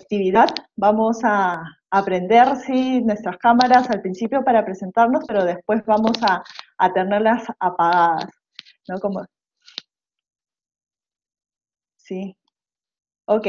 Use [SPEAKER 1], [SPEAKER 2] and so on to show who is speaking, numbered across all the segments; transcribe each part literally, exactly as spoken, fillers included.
[SPEAKER 1] actividad. Vamos a aprender, sí, nuestras cámaras al principio para presentarnos, pero después vamos a, a tenerlas apagadas, ¿no? Como, sí, ok.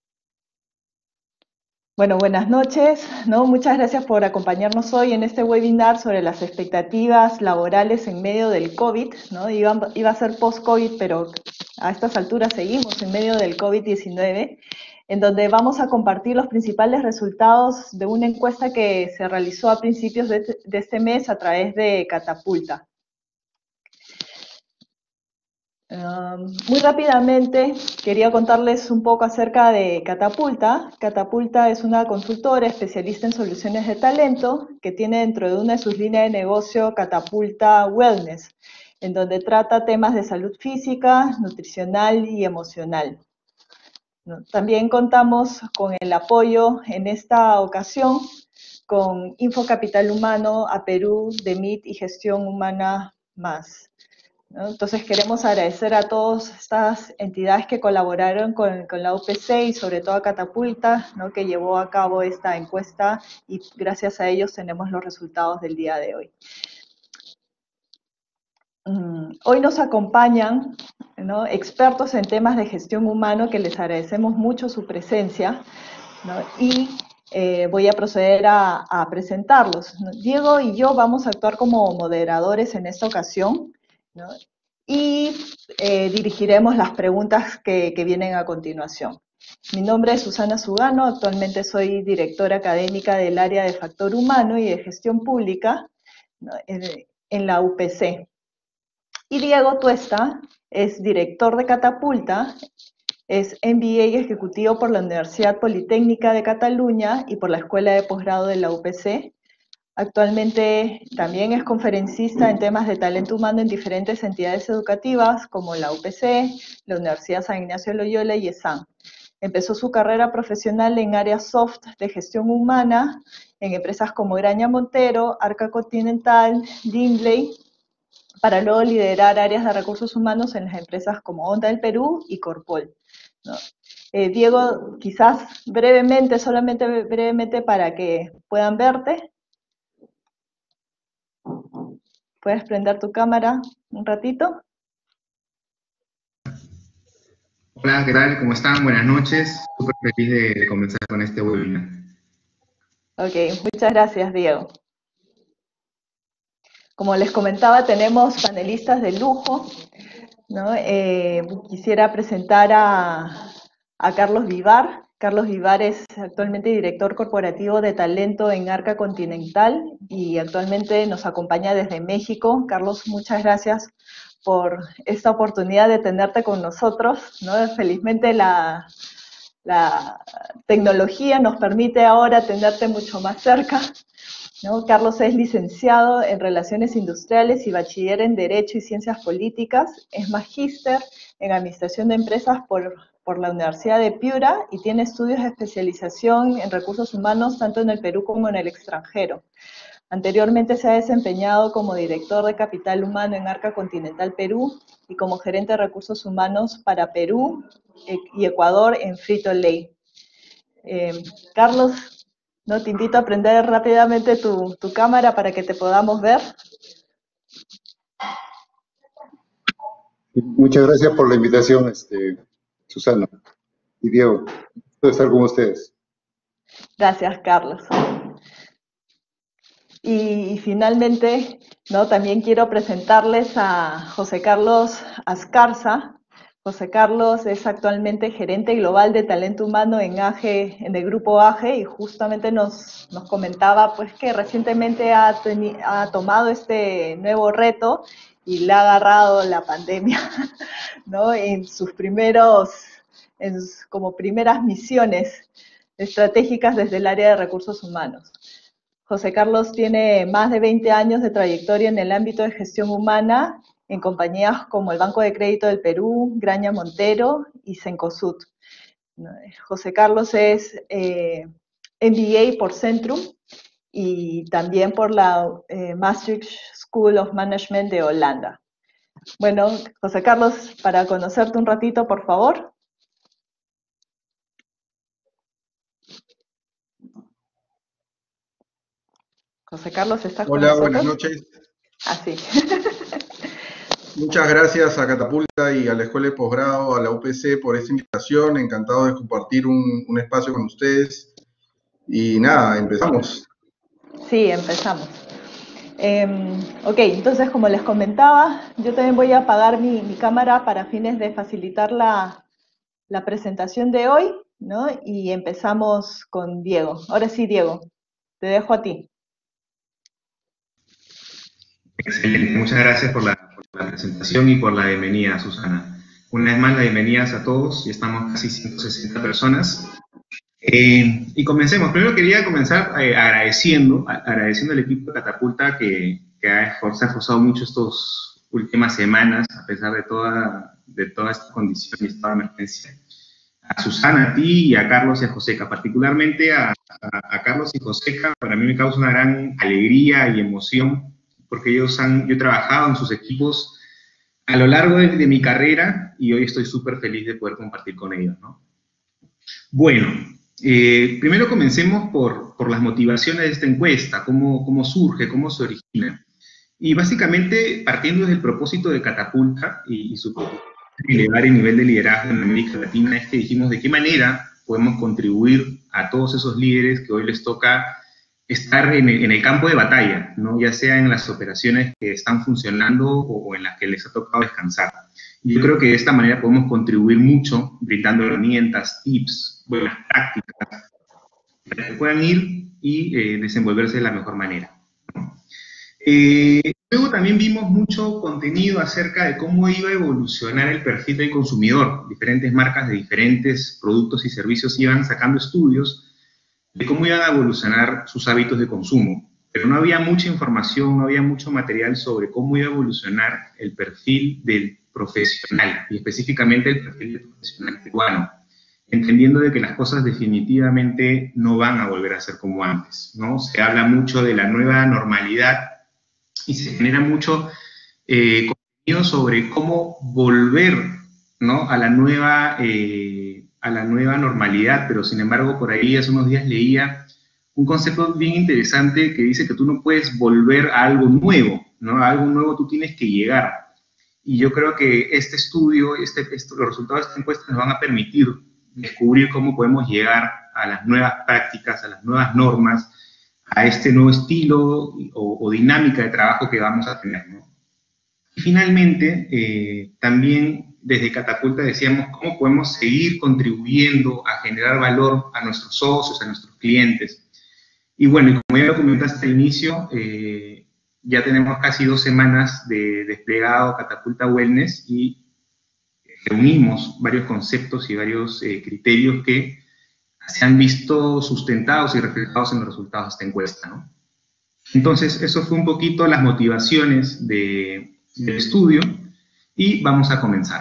[SPEAKER 1] Bueno, buenas noches, ¿no? Muchas gracias por acompañarnos hoy en este webinar sobre las expectativas laborales en medio del COVID, ¿no? Iba, iba a ser post-COVID, pero a estas alturas seguimos en medio del COVID diecinueve, en donde vamos a compartir los principales resultados de una encuesta que se realizó a principios de, de este mes a través de Catapulta. Um, muy rápidamente quería contarles un poco acerca de Catapulta. Catapulta es una consultora especialista en soluciones de talento que tiene dentro de una de sus líneas de negocio Catapulta Wellness, en donde trata temas de salud física, nutricional y emocional. También contamos con el apoyo en esta ocasión con Info Capital Humano a Perú, D M I T y Gestión Humana Más. ¿No? Entonces queremos agradecer a todas estas entidades que colaboraron con, con la U P C y sobre todo a Catapulta, ¿no? Que llevó a cabo esta encuesta y gracias a ellos tenemos los resultados del día de hoy. Um, hoy nos acompañan, ¿no? expertos en temas de gestión humana que les agradecemos mucho su presencia, ¿no? y eh, voy a proceder a, a presentarlos. Diego y yo vamos a actuar como moderadores en esta ocasión, ¿no? y eh, dirigiremos las preguntas que, que vienen a continuación. Mi nombre es Susana Sugano, actualmente soy directora académica del área de factor humano y de gestión pública, ¿no? en, en la U P C. Y Diego Tuesta es director de Catapulta, es M B A ejecutivo por la Universidad Politécnica de Cataluña y por la Escuela de Posgrado de la U P C. Actualmente también es conferencista en temas de talento humano en diferentes entidades educativas como la U P C, la Universidad San Ignacio de Loyola y ESAM. Empezó su carrera profesional en áreas soft de gestión humana en empresas como Graña Montero, Arca Continental, Lindley, para luego liderar áreas de recursos humanos en las empresas como Honda del Perú y Corpol, ¿no? Eh, Diego, quizás brevemente, solamente brevemente para que puedan verte. ¿Puedes prender tu cámara un ratito?
[SPEAKER 2] Hola, ¿qué tal? ¿Cómo están? Buenas noches. Súper feliz de, de comenzar con este webinar.
[SPEAKER 1] Ok, muchas gracias, Diego. Como les comentaba, tenemos panelistas de lujo, ¿no? Eh, quisiera presentar a, a Carlos Vivar. Carlos Vivar es actualmente director corporativo de talento en Arca Continental y actualmente nos acompaña desde México. Carlos, muchas gracias por esta oportunidad de tenerte con nosotros, ¿no? Felizmente la, la tecnología nos permite ahora tenerte mucho más cerca, ¿no? Carlos es licenciado en Relaciones Industriales y bachiller en Derecho y Ciencias Políticas, es magíster en Administración de Empresas por, por la Universidad de Piura y tiene estudios de especialización en recursos humanos tanto en el Perú como en el extranjero. Anteriormente se ha desempeñado como director de Capital Humano en Arca Continental Perú y como gerente de recursos humanos para Perú y Ecuador en Frito-Lay. Eh, Carlos, ¿no? Te invito a prender rápidamente tu, tu cámara para que te podamos ver.
[SPEAKER 3] Muchas gracias por la invitación, este, Susana y Diego. Estoy estar con ustedes.
[SPEAKER 1] Gracias, Carlos. Y, y finalmente, ¿no? también quiero presentarles a José Carlos Ascarza. José Carlos es actualmente gerente global de talento humano en A G E, en el grupo A G E, y justamente nos, nos comentaba pues, que recientemente ha, ha tomado este nuevo reto y le ha agarrado la pandemia, ¿no? en sus primeros, en, como primeras misiones estratégicas desde el área de recursos humanos. José Carlos tiene más de veinte años de trayectoria en el ámbito de gestión humana en compañías como el Banco de Crédito del Perú, Graña Montero y Cencosud. José Carlos es eh, M B A por Centrum y también por la eh, Maastricht School of Management de Holanda. Bueno, José Carlos, para conocerte un ratito, por favor. José Carlos, ¿estás con
[SPEAKER 4] Hola,
[SPEAKER 1] nosotros?
[SPEAKER 4] buenas noches.
[SPEAKER 1] Ah, sí.
[SPEAKER 4] Muchas gracias a Catapulta y a la Escuela de Posgrado, a la U P C por esta invitación. Encantado de compartir un, un espacio con ustedes. Y nada, empezamos.
[SPEAKER 1] Sí, empezamos. Eh, ok, entonces como les comentaba, yo también voy a apagar mi, mi cámara para fines de facilitar la, la presentación de hoy, ¿no? Y empezamos con Diego. Ahora sí, Diego, te dejo a ti.
[SPEAKER 2] Excelente, muchas gracias por la, por la presentación y por la bienvenida, Susana. Una vez más, la bienvenida a todos, y estamos casi ciento sesenta personas. Eh, y comencemos. Primero quería comenzar eh, agradeciendo, agradeciendo al equipo de Catapulta que, que ha esforzado, se ha esforzado mucho estas últimas semanas, a pesar de toda, de toda esta condición y esta emergencia. A Susana, a ti, y a Carlos y a Joseca, particularmente a, a, a Carlos y Joseca, para mí me causa una gran alegría y emoción, porque ellos han, yo he trabajado en sus equipos a lo largo de, de mi carrera, y hoy estoy súper feliz de poder compartir con ellos, ¿no? Bueno, eh, primero comencemos por, por las motivaciones de esta encuesta, cómo, cómo surge, cómo se origina. Y básicamente, partiendo desde el propósito de Catapulta y, y su elevar el nivel de liderazgo en América Latina, es que dijimos de qué manera podemos contribuir a todos esos líderes que hoy les toca estar en el, en el campo de batalla, ¿no? Ya sea en las operaciones que están funcionando o, o en las que les ha tocado descansar. Y yo creo que de esta manera podemos contribuir mucho, brindando herramientas, tips, buenas prácticas, para que puedan ir y eh, desenvolverse de la mejor manera, ¿no? Eh, luego también vimos mucho contenido acerca de cómo iba a evolucionar el perfil del consumidor. Diferentes marcas de diferentes productos y servicios iban sacando estudios de cómo iban a evolucionar sus hábitos de consumo. Pero no había mucha información, no había mucho material sobre cómo iba a evolucionar el perfil del profesional, y específicamente el perfil del profesional peruano, entendiendo de que las cosas definitivamente no van a volver a ser como antes, ¿no? Se habla mucho de la nueva normalidad y se genera mucho eh, contenido sobre cómo volver, ¿no? a la nueva, eh, a la nueva normalidad, pero sin embargo por ahí hace unos días leía un concepto bien interesante que dice que tú no puedes volver a algo nuevo, ¿no? A algo nuevo tú tienes que llegar. Y yo creo que este estudio, este, este, los resultados de esta encuesta nos van a permitir descubrir cómo podemos llegar a las nuevas prácticas, a las nuevas normas, a este nuevo estilo o, o dinámica de trabajo que vamos a tener, ¿no? Y finalmente, eh, también desde Catapulta decíamos cómo podemos seguir contribuyendo a generar valor a nuestros socios, a nuestros clientes. Y bueno, como ya lo comentaste al inicio, eh, ya tenemos casi dos semanas de desplegado Catapulta Wellness y reunimos varios conceptos y varios eh, criterios que se han visto sustentados y reflejados en los resultados de esta encuesta, ¿no? Entonces, eso fue un poquito las motivaciones de, del estudio, y vamos a comenzar.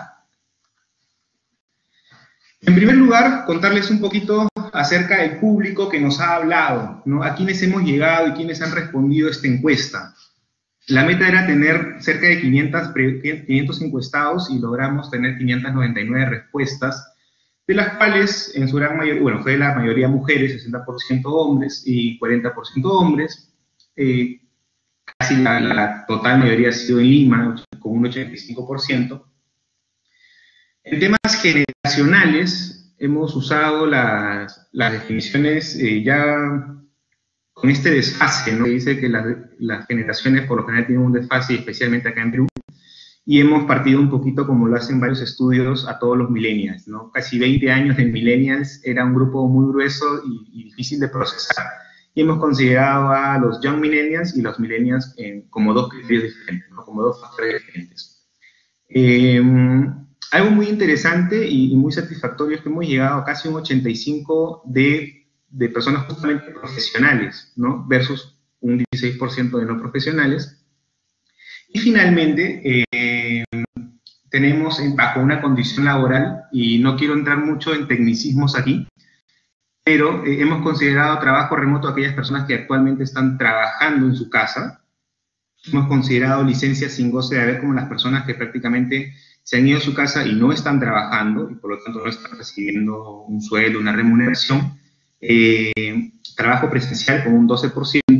[SPEAKER 2] En primer lugar, contarles un poquito acerca del público que nos ha hablado, ¿no? A quienes hemos llegado y quienes han respondido a esta encuesta. La meta era tener cerca de quinientos encuestados y logramos tener quinientas noventa y nueve respuestas, de las cuales en su gran mayoría, bueno, fue la mayoría mujeres, sesenta por ciento hombres y cuarenta por ciento hombres. Eh, casi la, la total mayoría ha sido en Lima, con un ochenta y cinco por ciento. En temas generacionales, hemos usado las, las definiciones eh, ya con este desfase, ¿no? Que dice que las, las generaciones por lo general tienen un desfase, especialmente acá en Perú, y hemos partido un poquito, como lo hacen varios estudios, a todos los millennials, ¿no? Casi veinte años de millennials, era un grupo muy grueso y, y difícil de procesar, y hemos considerado a los young millennials y los millennials eh, como dos criterios diferentes, ¿no? Como dos factores diferentes. Eh, algo muy interesante y, y muy satisfactorio es que hemos llegado a casi un ochenta y cinco por ciento de, de personas justamente profesionales, ¿no? Versus un dieciséis por ciento de no profesionales. Y finalmente, eh, tenemos bajo una condición laboral, y no quiero entrar mucho en tecnicismos aquí, pero eh, hemos considerado trabajo remoto a aquellas personas que actualmente están trabajando en su casa. Hemos considerado licencias sin goce de haber como las personas que prácticamente se han ido a su casa y no están trabajando, y por lo tanto no están recibiendo un sueldo, una remuneración. Eh, trabajo presencial con un doce por ciento,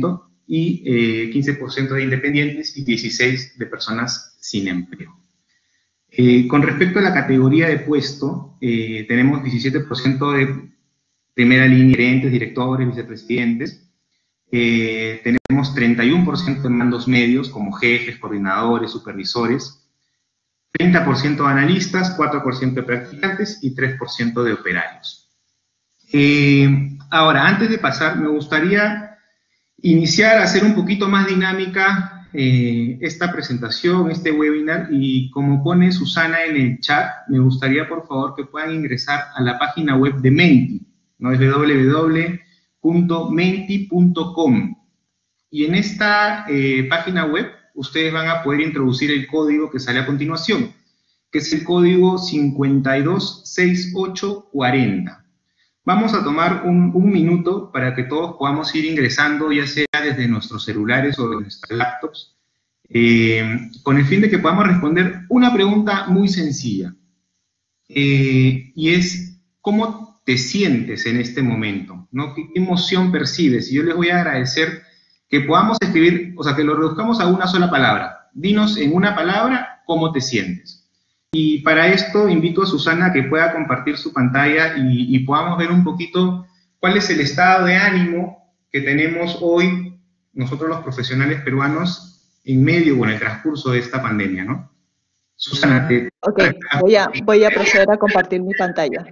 [SPEAKER 2] y eh, quince por ciento de independientes y dieciséis por ciento de personas sin empleo. Eh, con respecto a la categoría de puesto, eh, tenemos diecisiete por ciento de primera línea, gerentes, directores, vicepresidentes. Eh, tenemos treinta y uno por ciento de mandos medios, como jefes, coordinadores, supervisores. treinta por ciento de analistas, cuatro por ciento de practicantes y tres por ciento de operarios. Eh, ahora, antes de pasar, me gustaría iniciar a hacer un poquito más dinámica Eh, esta presentación, este webinar, y como pone Susana en el chat, me gustaría por favor que puedan ingresar a la página web de Menti, ¿no? Es doble u doble u doble u punto menti punto com, y en esta eh, página web ustedes van a poder introducir el código que sale a continuación, que es el código cincuenta y dos sesenta y ocho cuarenta. Vamos a tomar un, un minuto para que todos podamos ir ingresando, ya sea desde nuestros celulares o de nuestras laptops, eh, con el fin de que podamos responder una pregunta muy sencilla. Eh, y es, ¿cómo te sientes en este momento? ¿No? ¿Qué, qué emoción percibes? Y yo les voy a agradecer que podamos escribir, o sea, que lo reduzcamos a una sola palabra. Dinos en una palabra cómo te sientes. Y para esto invito a Susana a que pueda compartir su pantalla y, y podamos ver un poquito cuál es el estado de ánimo que tenemos hoy nosotros los profesionales peruanos en medio o en el transcurso de esta pandemia, ¿no? Susana, te...
[SPEAKER 1] Ok, voy a, voy a proceder a compartir mi pantalla.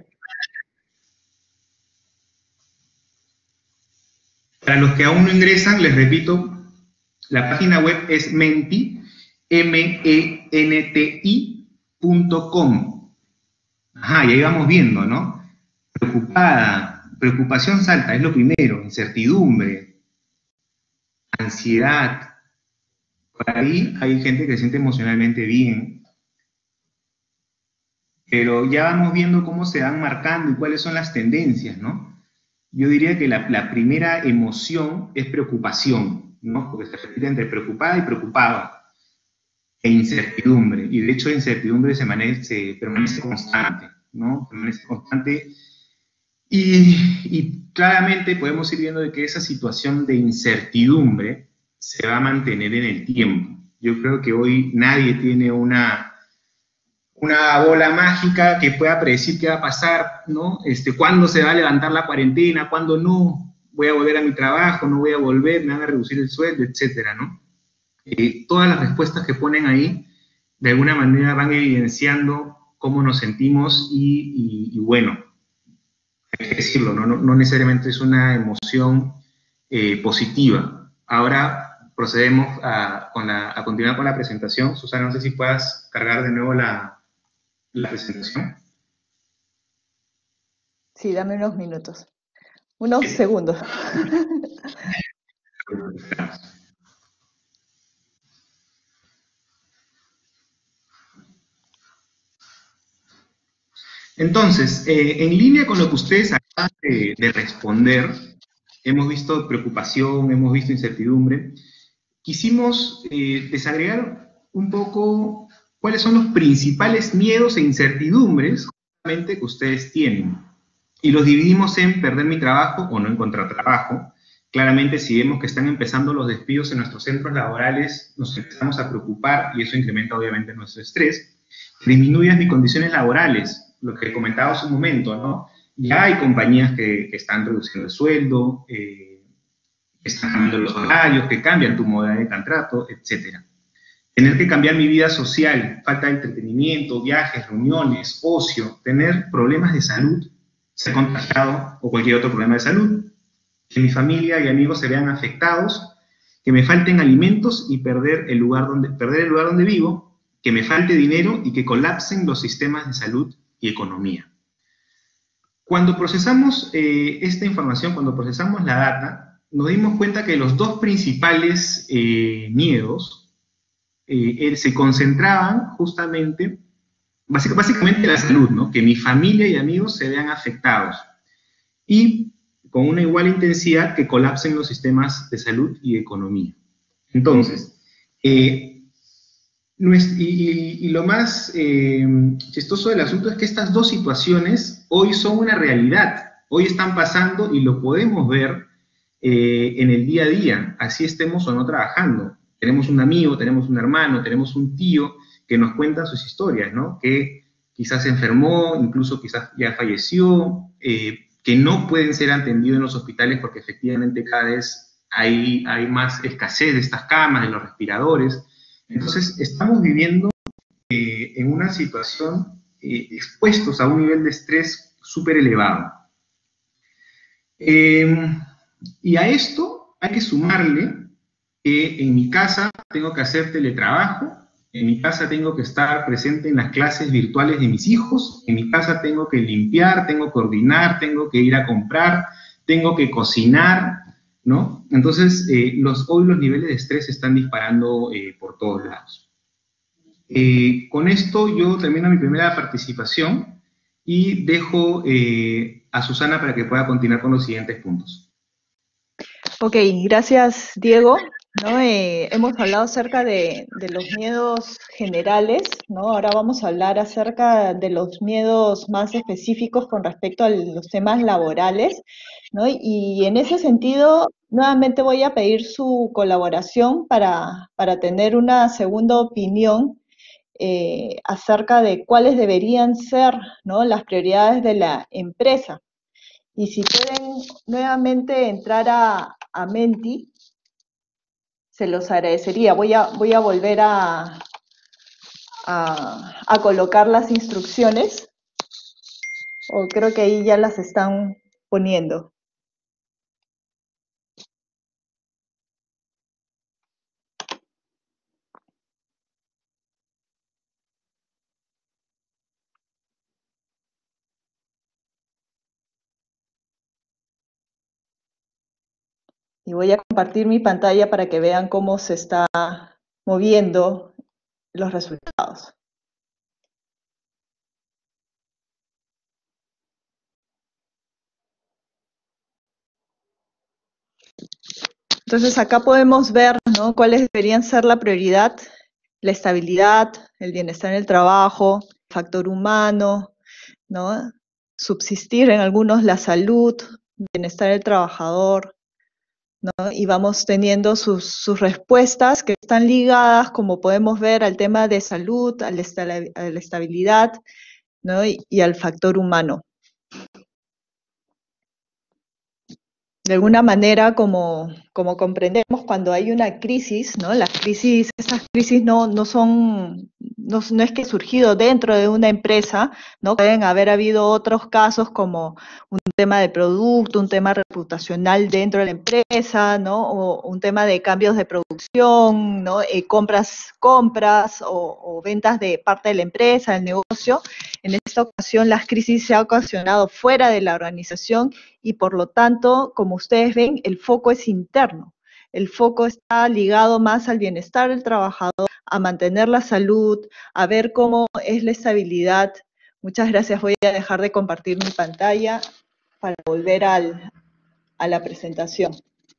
[SPEAKER 2] Para los que aún no ingresan, les repito, la página web es Menti, M E N T I, punto com. Ajá, ya íbamos viendo, ¿no? Preocupada, preocupación salta, es lo primero, incertidumbre, ansiedad. Por ahí hay gente que se siente emocionalmente bien, pero ya vamos viendo cómo se van marcando y cuáles son las tendencias, ¿no? Yo diría que la, la primera emoción es preocupación, ¿no? Porque se repite entre preocupada y preocupado. E incertidumbre, y de hecho la incertidumbre se, manece, se permanece constante, ¿no? Permanece constante, y, y claramente podemos ir viendo de que esa situación de incertidumbre se va a mantener en el tiempo. Yo creo que hoy nadie tiene una, una bola mágica que pueda predecir qué va a pasar, ¿no? Este, cuándo se va a levantar la cuarentena, cuándo no, voy a volver a mi trabajo, no voy a volver, me van a reducir el sueldo, etcétera, ¿no? Eh, todas las respuestas que ponen ahí, de alguna manera van evidenciando cómo nos sentimos y, y, y bueno, hay que decirlo, no, no, no necesariamente es una emoción eh, positiva. Ahora procedemos a, con la, a continuar con la presentación. Susana, no sé si puedas cargar de nuevo la, la presentación.
[SPEAKER 1] Sí, dame unos minutos, unos sí. segundos.
[SPEAKER 2] Entonces, eh, en línea con lo que ustedes acaban de, de responder, hemos visto preocupación, hemos visto incertidumbre, quisimos eh, desagregar un poco cuáles son los principales miedos e incertidumbres que ustedes tienen. Y los dividimos en perder mi trabajo o no encontrar trabajo. Claramente, si vemos que están empezando los despidos en nuestros centros laborales, nos empezamos a preocupar y eso incrementa obviamente nuestro estrés. Disminuyen mis condiciones laborales, lo que comentaba hace un momento, ¿no? Ya hay compañías que, que están reduciendo el sueldo, eh, que están cambiando los horarios, que cambian tu modalidad de contrato, etcétera. Tener que cambiar mi vida social, falta de entretenimiento, viajes, reuniones, ocio, tener problemas de salud, ser contagiado o cualquier otro problema de salud, que mi familia y amigos se vean afectados, que me falten alimentos y perder el lugar donde, perder el lugar donde vivo, que me falte dinero y que colapsen los sistemas de salud y economía. Cuando procesamos eh, esta información, cuando procesamos la data, nos dimos cuenta que los dos principales eh, miedos eh, se concentraban justamente, básicamente en la salud, ¿no? Que mi familia y amigos se vean afectados. Y con una igual intensidad que colapsen los sistemas de salud y economía. Entonces, eh, Y, y, y lo más eh, chistoso del asunto es que estas dos situaciones hoy son una realidad, hoy están pasando y lo podemos ver eh, en el día a día, así estemos o no trabajando. Tenemos un amigo, tenemos un hermano, tenemos un tío que nos cuenta sus historias, ¿no? Que quizás se enfermó, incluso quizás ya falleció, eh, que no pueden ser atendidos en los hospitales porque efectivamente cada vez hay, hay más escasez de estas camas, de los respiradores. Entonces, estamos viviendo eh, en una situación eh, expuestos a un nivel de estrés súper elevado. Eh, y a esto hay que sumarle que en mi casa tengo que hacer teletrabajo, en mi casa tengo que estar presente en las clases virtuales de mis hijos, en mi casa tengo que limpiar, tengo que ordenar, tengo que ir a comprar, tengo que cocinar, ¿no? Entonces, eh, los, hoy los niveles de estrés se están disparando eh, por todos lados. Eh, con esto yo termino mi primera participación y dejo eh, a Susana para que pueda continuar con los siguientes puntos.
[SPEAKER 1] Ok, gracias Diego. ¿No? Eh, hemos hablado acerca de, de los miedos generales, ¿no? Ahora vamos a hablar acerca de los miedos más específicos con respecto a los temas laborales, ¿no? Y en ese sentido, nuevamente voy a pedir su colaboración para, para tener una segunda opinión eh, acerca de cuáles deberían ser, ¿no? Las prioridades de la empresa. Y si pueden nuevamente entrar a, a Menti, se los agradecería. Voy a, voy a volver a, a, a colocar las instrucciones, o creo que ahí ya las están poniendo. Y voy a compartir mi pantalla para que vean cómo se está moviendo los resultados. Entonces acá podemos ver, ¿no? Cuáles deberían ser la prioridad: la estabilidad, el bienestar en el trabajo, el factor humano, ¿no? Subsistir en algunos la salud, bienestar del trabajador, ¿no? Y vamos teniendo sus, sus respuestas que están ligadas, como podemos ver, al tema de salud, a la, a la estabilidad, ¿no? y, y al factor humano. De alguna manera, como, como comprendemos, cuando hay una crisis, ¿no? Las crisis, esas crisis no, no son, no, no es que han surgido dentro de una empresa, ¿no? Pueden haber habido otros casos como un tema de producto, un tema reputacional dentro de la empresa, ¿no? O un tema de cambios de producción, ¿no? Eh, compras, compras o, o ventas de parte de la empresa, del negocio. En esta ocasión, las crisis se han ocasionado fuera de la organización y, por lo tanto, como ustedes ven, el foco es interno. El foco está ligado más al bienestar del trabajador, a mantener la salud, a ver cómo es la estabilidad. Muchas gracias. Voy a dejar de compartir mi pantalla para volver al, a la presentación.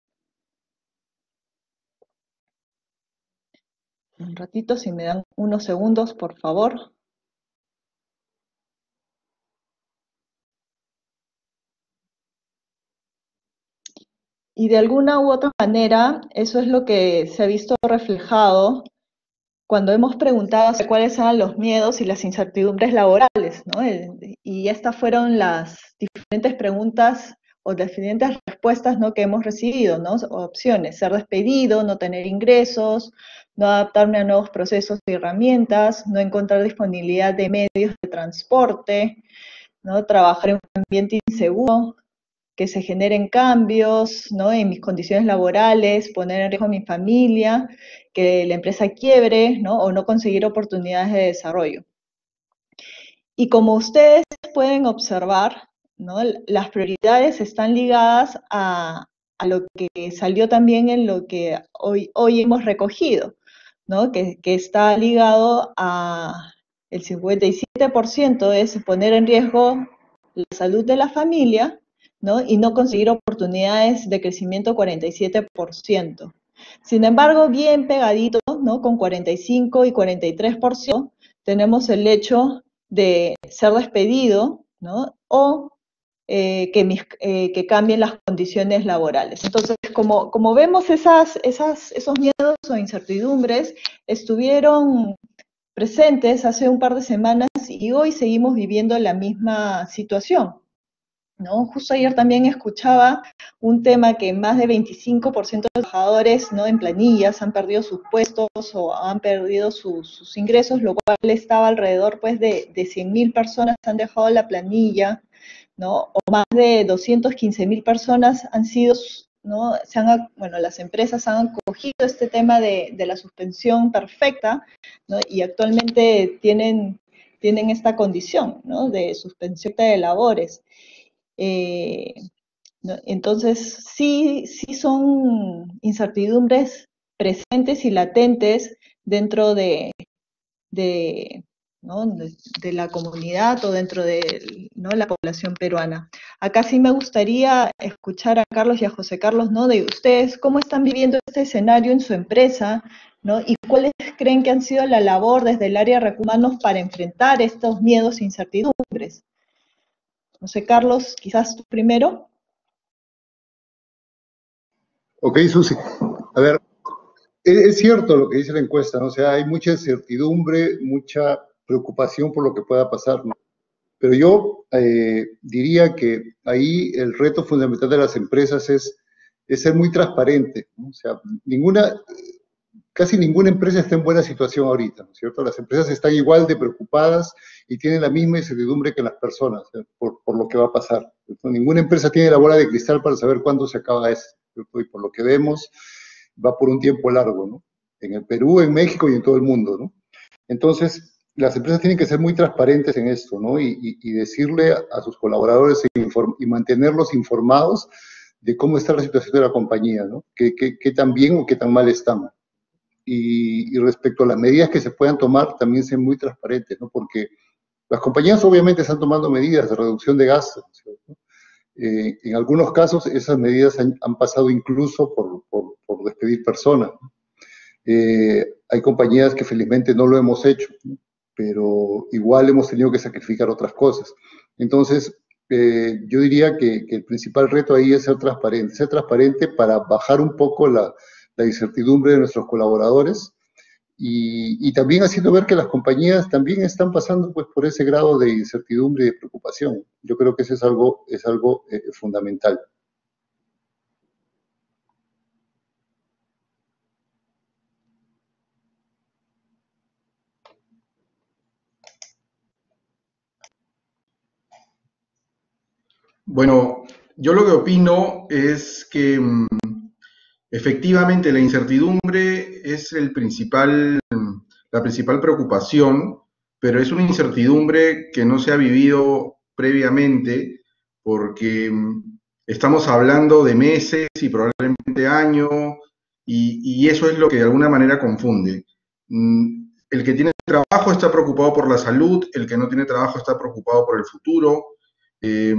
[SPEAKER 1] Un ratito, si me dan unos segundos, por favor. Y de alguna u otra manera, eso es lo que se ha visto reflejado cuando hemos preguntado cuáles eran los miedos y las incertidumbres laborales, ¿no? Y estas fueron las diferentes preguntas o las diferentes respuestas, ¿no? que hemos recibido, ¿no? Opciones: ser despedido, no tener ingresos, no adaptarme a nuevos procesos y herramientas, no encontrar disponibilidad de medios de transporte, ¿no? Trabajar en un ambiente inseguro, que se generen cambios, ¿no? en mis condiciones laborales, poner en riesgo a mi familia, que la empresa quiebre, ¿no? o no conseguir oportunidades de desarrollo. Y como ustedes pueden observar, ¿no? las prioridades están ligadas a, a lo que salió también en lo que hoy, hoy hemos recogido, ¿no? que, que está ligado a el cincuenta y siete por ciento es poner en riesgo la salud de la familia, ¿no? y no conseguir oportunidades de crecimiento cuarenta y siete por ciento. Sin embargo, bien pegadito, ¿no? con cuarenta y cinco y cuarenta y tres por ciento, tenemos el hecho de ser despedido, ¿no? o eh, que, mis, eh, que cambien las condiciones laborales. Entonces, como, como vemos, esas, esas, esos miedos o incertidumbres estuvieron presentes hace un par de semanas y hoy seguimos viviendo la misma situación, ¿no? Justo ayer también escuchaba un tema que más de veinticinco por ciento de los trabajadores, ¿no?, en planillas han perdido sus puestos o han perdido sus, sus ingresos, lo cual estaba alrededor, pues, de, de cien mil personas han dejado la planilla, ¿no? O más de doscientas quince mil personas han sido, ¿no? Se han, bueno, las empresas han acogido este tema de, de la suspensión perfecta, ¿no? Y actualmente tienen, tienen esta condición, ¿no?, de suspensión de labores. Eh, ¿no? Entonces, sí, sí son incertidumbres presentes y latentes dentro de, de, ¿no?, de, de la comunidad o dentro de, ¿no?, la población peruana. Acá sí me gustaría escuchar a Carlos y a José Carlos, ¿no?, de ustedes, cómo están viviendo este escenario en su empresa, ¿no?, y cuáles creen que han sido la labor desde el área de recursos humanos para enfrentar estos miedos e incertidumbres. José Carlos, quizás tú primero.
[SPEAKER 3] Ok, Susi. A ver, es, es cierto lo que dice la encuesta, ¿no? O sea, hay mucha incertidumbre, mucha preocupación por lo que pueda pasar, ¿no? Pero yo eh, diría que ahí el reto fundamental de las empresas es, es ser muy transparente, ¿no? O sea, ninguna, casi ninguna empresa está en buena situación ahorita, ¿no es cierto? Las empresas están igual de preocupadas y tienen la misma incertidumbre que las personas, ¿eh?, por, por lo que va a pasar. ¿Cierto? Ninguna empresa tiene la bola de cristal para saber cuándo se acaba eso, ¿cierto? Y por lo que vemos, va por un tiempo largo, ¿no? En el Perú, en México y en todo el mundo, ¿no? Entonces, las empresas tienen que ser muy transparentes en esto, ¿no? Y, y, y decirle a, a sus colaboradores e inform, y mantenerlos informados de cómo está la situación de la compañía, ¿no? Qué, qué, qué tan bien o qué tan mal están. Y, y respecto a las medidas que se puedan tomar, también ser muy transparentes, ¿no? Porque las compañías obviamente están tomando medidas de reducción de gastos, ¿cierto? Eh, en algunos casos esas medidas han, han pasado incluso por, por, por despedir personas, ¿no? Eh, hay compañías que felizmente no lo hemos hecho, ¿no?, pero igual hemos tenido que sacrificar otras cosas. Entonces, eh, yo diría que, que el principal reto ahí es ser transparente, ser transparente para bajar un poco la, la incertidumbre de nuestros colaboradores y, y también haciendo ver que las compañías también están pasando, pues, por ese grado de incertidumbre y de preocupación. Yo creo que eso es algo, es algo eh, fundamental.
[SPEAKER 4] Bueno, yo lo que opino es que mmm, efectivamente la incertidumbre es el principal, la principal preocupación, pero es una incertidumbre que no se ha vivido previamente porque mmm, estamos hablando de meses y probablemente años y, y eso es lo que de alguna manera confunde. Mm, el que tiene trabajo está preocupado por la salud, el que no tiene trabajo está preocupado por el futuro. Eh,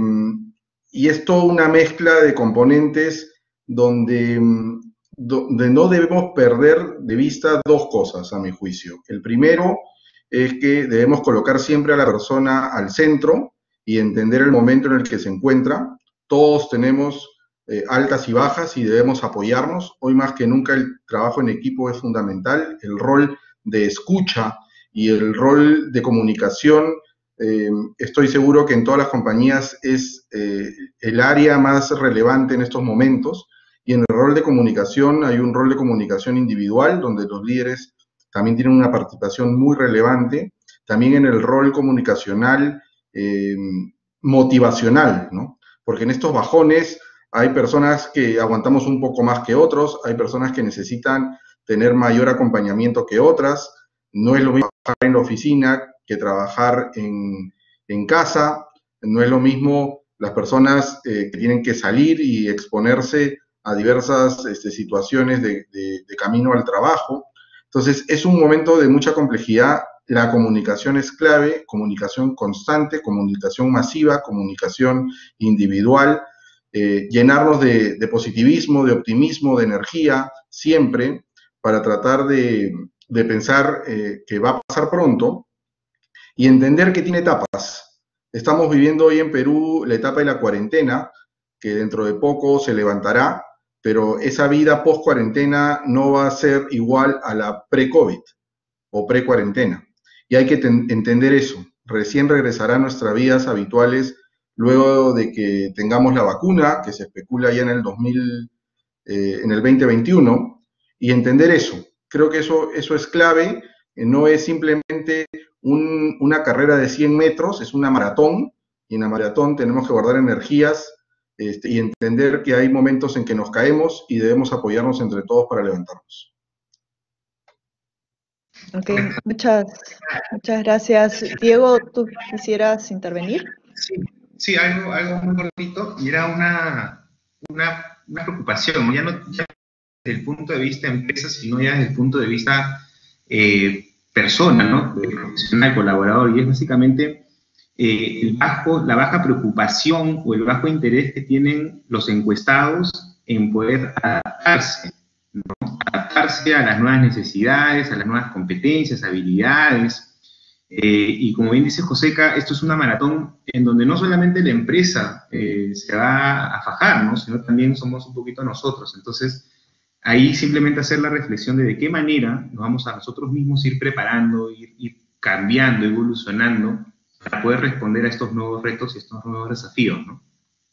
[SPEAKER 4] y es toda una mezcla de componentes donde, donde no debemos perder de vista dos cosas, a mi juicio. El primero es que debemos colocar siempre a la persona al centro y entender el momento en el que se encuentra. Todos tenemos eh, altas y bajas y debemos apoyarnos. Hoy más que nunca el trabajo en equipo es fundamental, el rol de escucha y el rol de comunicación. Eh, estoy seguro que en todas las compañías es eh, el área más relevante en estos momentos, y en el rol de comunicación hay un rol de comunicación individual donde los líderes también tienen una participación muy relevante, también en el rol comunicacional eh, motivacional, ¿no? Porque en estos bajones hay personas que aguantamos un poco más que otros, hay personas que necesitan tener mayor acompañamiento que otras, no es lo mismo trabajar en la oficina que trabajar en, en casa, no es lo mismo las personas eh, que tienen que salir y exponerse a diversas este, situaciones de, de, de camino al trabajo. Entonces, es un momento de mucha complejidad. La comunicación es clave, comunicación constante, comunicación masiva, comunicación individual, eh, llenarnos de, de positivismo, de optimismo, de energía, siempre, para tratar de, de pensar eh, que va a pasar pronto, y entender que tiene etapas. Estamos viviendo hoy en Perú la etapa de la cuarentena, que dentro de poco se levantará, pero esa vida post-cuarentena no va a ser igual a la pre-COVID o pre-cuarentena. Y hay que entender eso. Recién regresará a nuestras vidas habituales luego de que tengamos la vacuna, que se especula ya en el dos mil, eh, en el veinte veintiuno, y entender eso. Creo que eso, eso es clave. Eh, no es simplemente un, una carrera de cien metros, es una maratón, y en la maratón tenemos que guardar energías este, y entender que hay momentos en que nos caemos y debemos apoyarnos entre todos para levantarnos.
[SPEAKER 1] Ok, muchas, muchas gracias. Diego, ¿tú quisieras intervenir?
[SPEAKER 2] Sí, sí, algo, algo muy cortito, y era una, una, una preocupación, ya no ya desde el punto de vista empresa, sino ya desde el punto de vista eh, persona, ¿no? Profesional, colaborador, y es básicamente eh, el bajo, la baja preocupación o el bajo interés que tienen los encuestados en poder adaptarse, ¿no? Adaptarse a las nuevas necesidades, a las nuevas competencias, habilidades. Eh, y como bien dice Joseca, esto es una maratón en donde no solamente la empresa eh, se va a fajar, ¿no? Sino también somos un poquito nosotros. Entonces, ahí simplemente hacer la reflexión de de qué manera nos vamos a nosotros mismos ir preparando, ir, ir cambiando, evolucionando para poder responder a estos nuevos retos y estos nuevos desafíos, ¿no?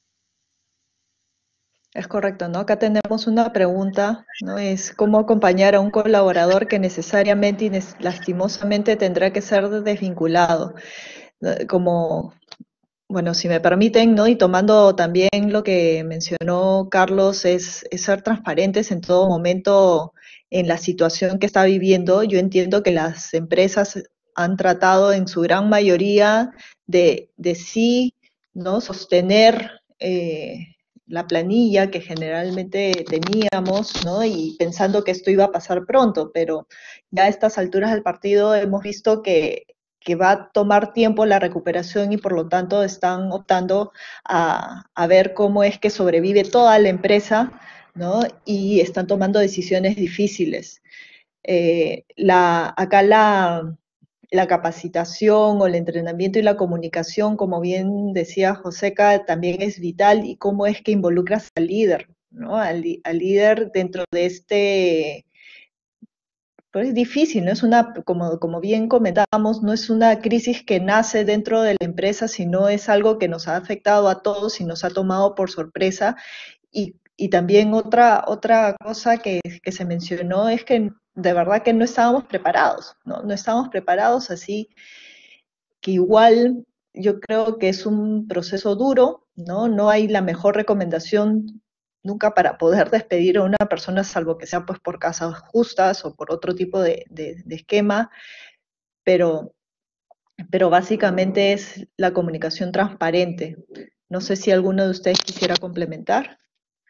[SPEAKER 1] Es correcto, ¿no? Acá tenemos una pregunta, ¿no? Es cómo acompañar a un colaborador que necesariamente y lastimosamente tendrá que ser desvinculado. Como, bueno, si me permiten, ¿no? Y tomando también lo que mencionó Carlos, es, es ser transparentes en todo momento en la situación que está viviendo. Yo entiendo que las empresas han tratado en su gran mayoría de, de sí, ¿no? Sostener eh, la planilla que generalmente teníamos, ¿no? Y pensando que esto iba a pasar pronto, pero ya a estas alturas del partido hemos visto que que va a tomar tiempo la recuperación y por lo tanto están optando a, a ver cómo es que sobrevive toda la empresa, ¿no? Y están tomando decisiones difíciles. Eh, la, acá la, la capacitación o el entrenamiento y la comunicación, como bien decía Joseca, también es vital y cómo es que involucras al líder, ¿no? Al, al líder dentro de este pero es difícil, ¿no? Es una, como, como bien comentábamos, no es una crisis que nace dentro de la empresa, sino es algo que nos ha afectado a todos y nos ha tomado por sorpresa. Y, y también otra, otra cosa que, que se mencionó es que de verdad que no estábamos preparados, ¿no? No estábamos preparados, así que igual yo creo que es un proceso duro, ¿no? No hay la mejor recomendación nunca para poder despedir a una persona, salvo que sea pues por causas justas o por otro tipo de, de, de esquema, pero, pero básicamente es la comunicación transparente. No sé si alguno de ustedes quisiera complementar.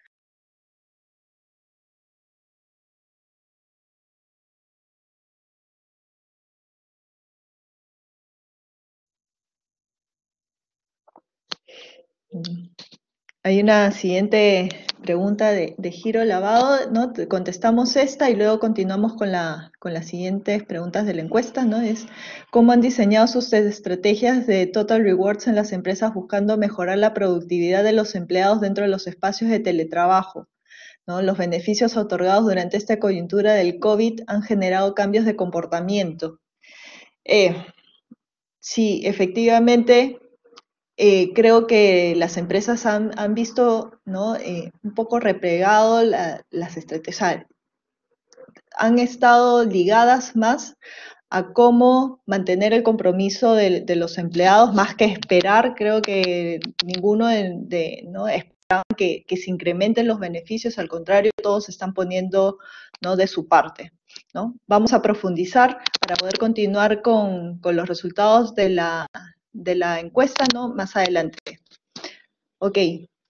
[SPEAKER 1] Hay una siguiente pregunta de, de Giro Lavado, ¿no? Contestamos esta y luego continuamos con, la, con las siguientes preguntas de la encuesta, ¿no? Es ¿cómo han diseñado sus estrategias de Total Rewards en las empresas buscando mejorar la productividad de los empleados dentro de los espacios de teletrabajo? ¿No? Los beneficios otorgados durante esta coyuntura del COVID han generado cambios de comportamiento. Eh, sí, efectivamente, Eh, creo que las empresas han, han visto, ¿no? eh, un poco replegado la, las estrategias, han estado ligadas más a cómo mantener el compromiso de, de los empleados, más que esperar. Creo que ninguno de, de ¿no? esperaban que, que se incrementen los beneficios, al contrario, todos están poniendo, ¿no? de su parte, ¿no? Vamos a profundizar para poder continuar con, con los resultados de la, de la encuesta, ¿no? más adelante. Ok.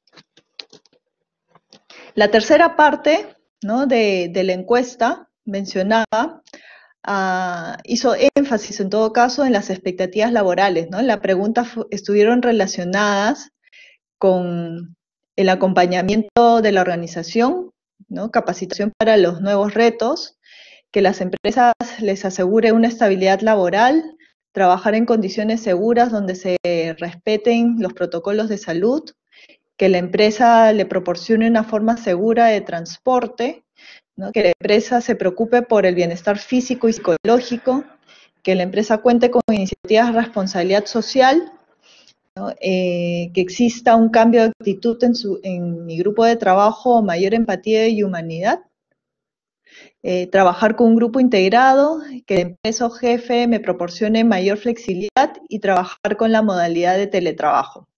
[SPEAKER 1] La tercera parte, ¿no? de, de la encuesta mencionaba, uh, hizo énfasis en todo caso en las expectativas laborales, ¿no? Las preguntas estuvieron relacionadas con el acompañamiento de la organización, ¿no? Capacitación para los nuevos retos, que las empresas les asegure una estabilidad laboral, trabajar en condiciones seguras donde se respeten los protocolos de salud, que la empresa le proporcione una forma segura de transporte, ¿no? Que la empresa se preocupe por el bienestar físico y psicológico, que la empresa cuente con iniciativas de responsabilidad social, ¿no? Eh, que exista un cambio de actitud en, su, en mi grupo de trabajo, mayor empatía y humanidad, eh, trabajar con un grupo integrado, que la empresa o jefe me proporcione mayor flexibilidad y trabajar con la modalidad de teletrabajo.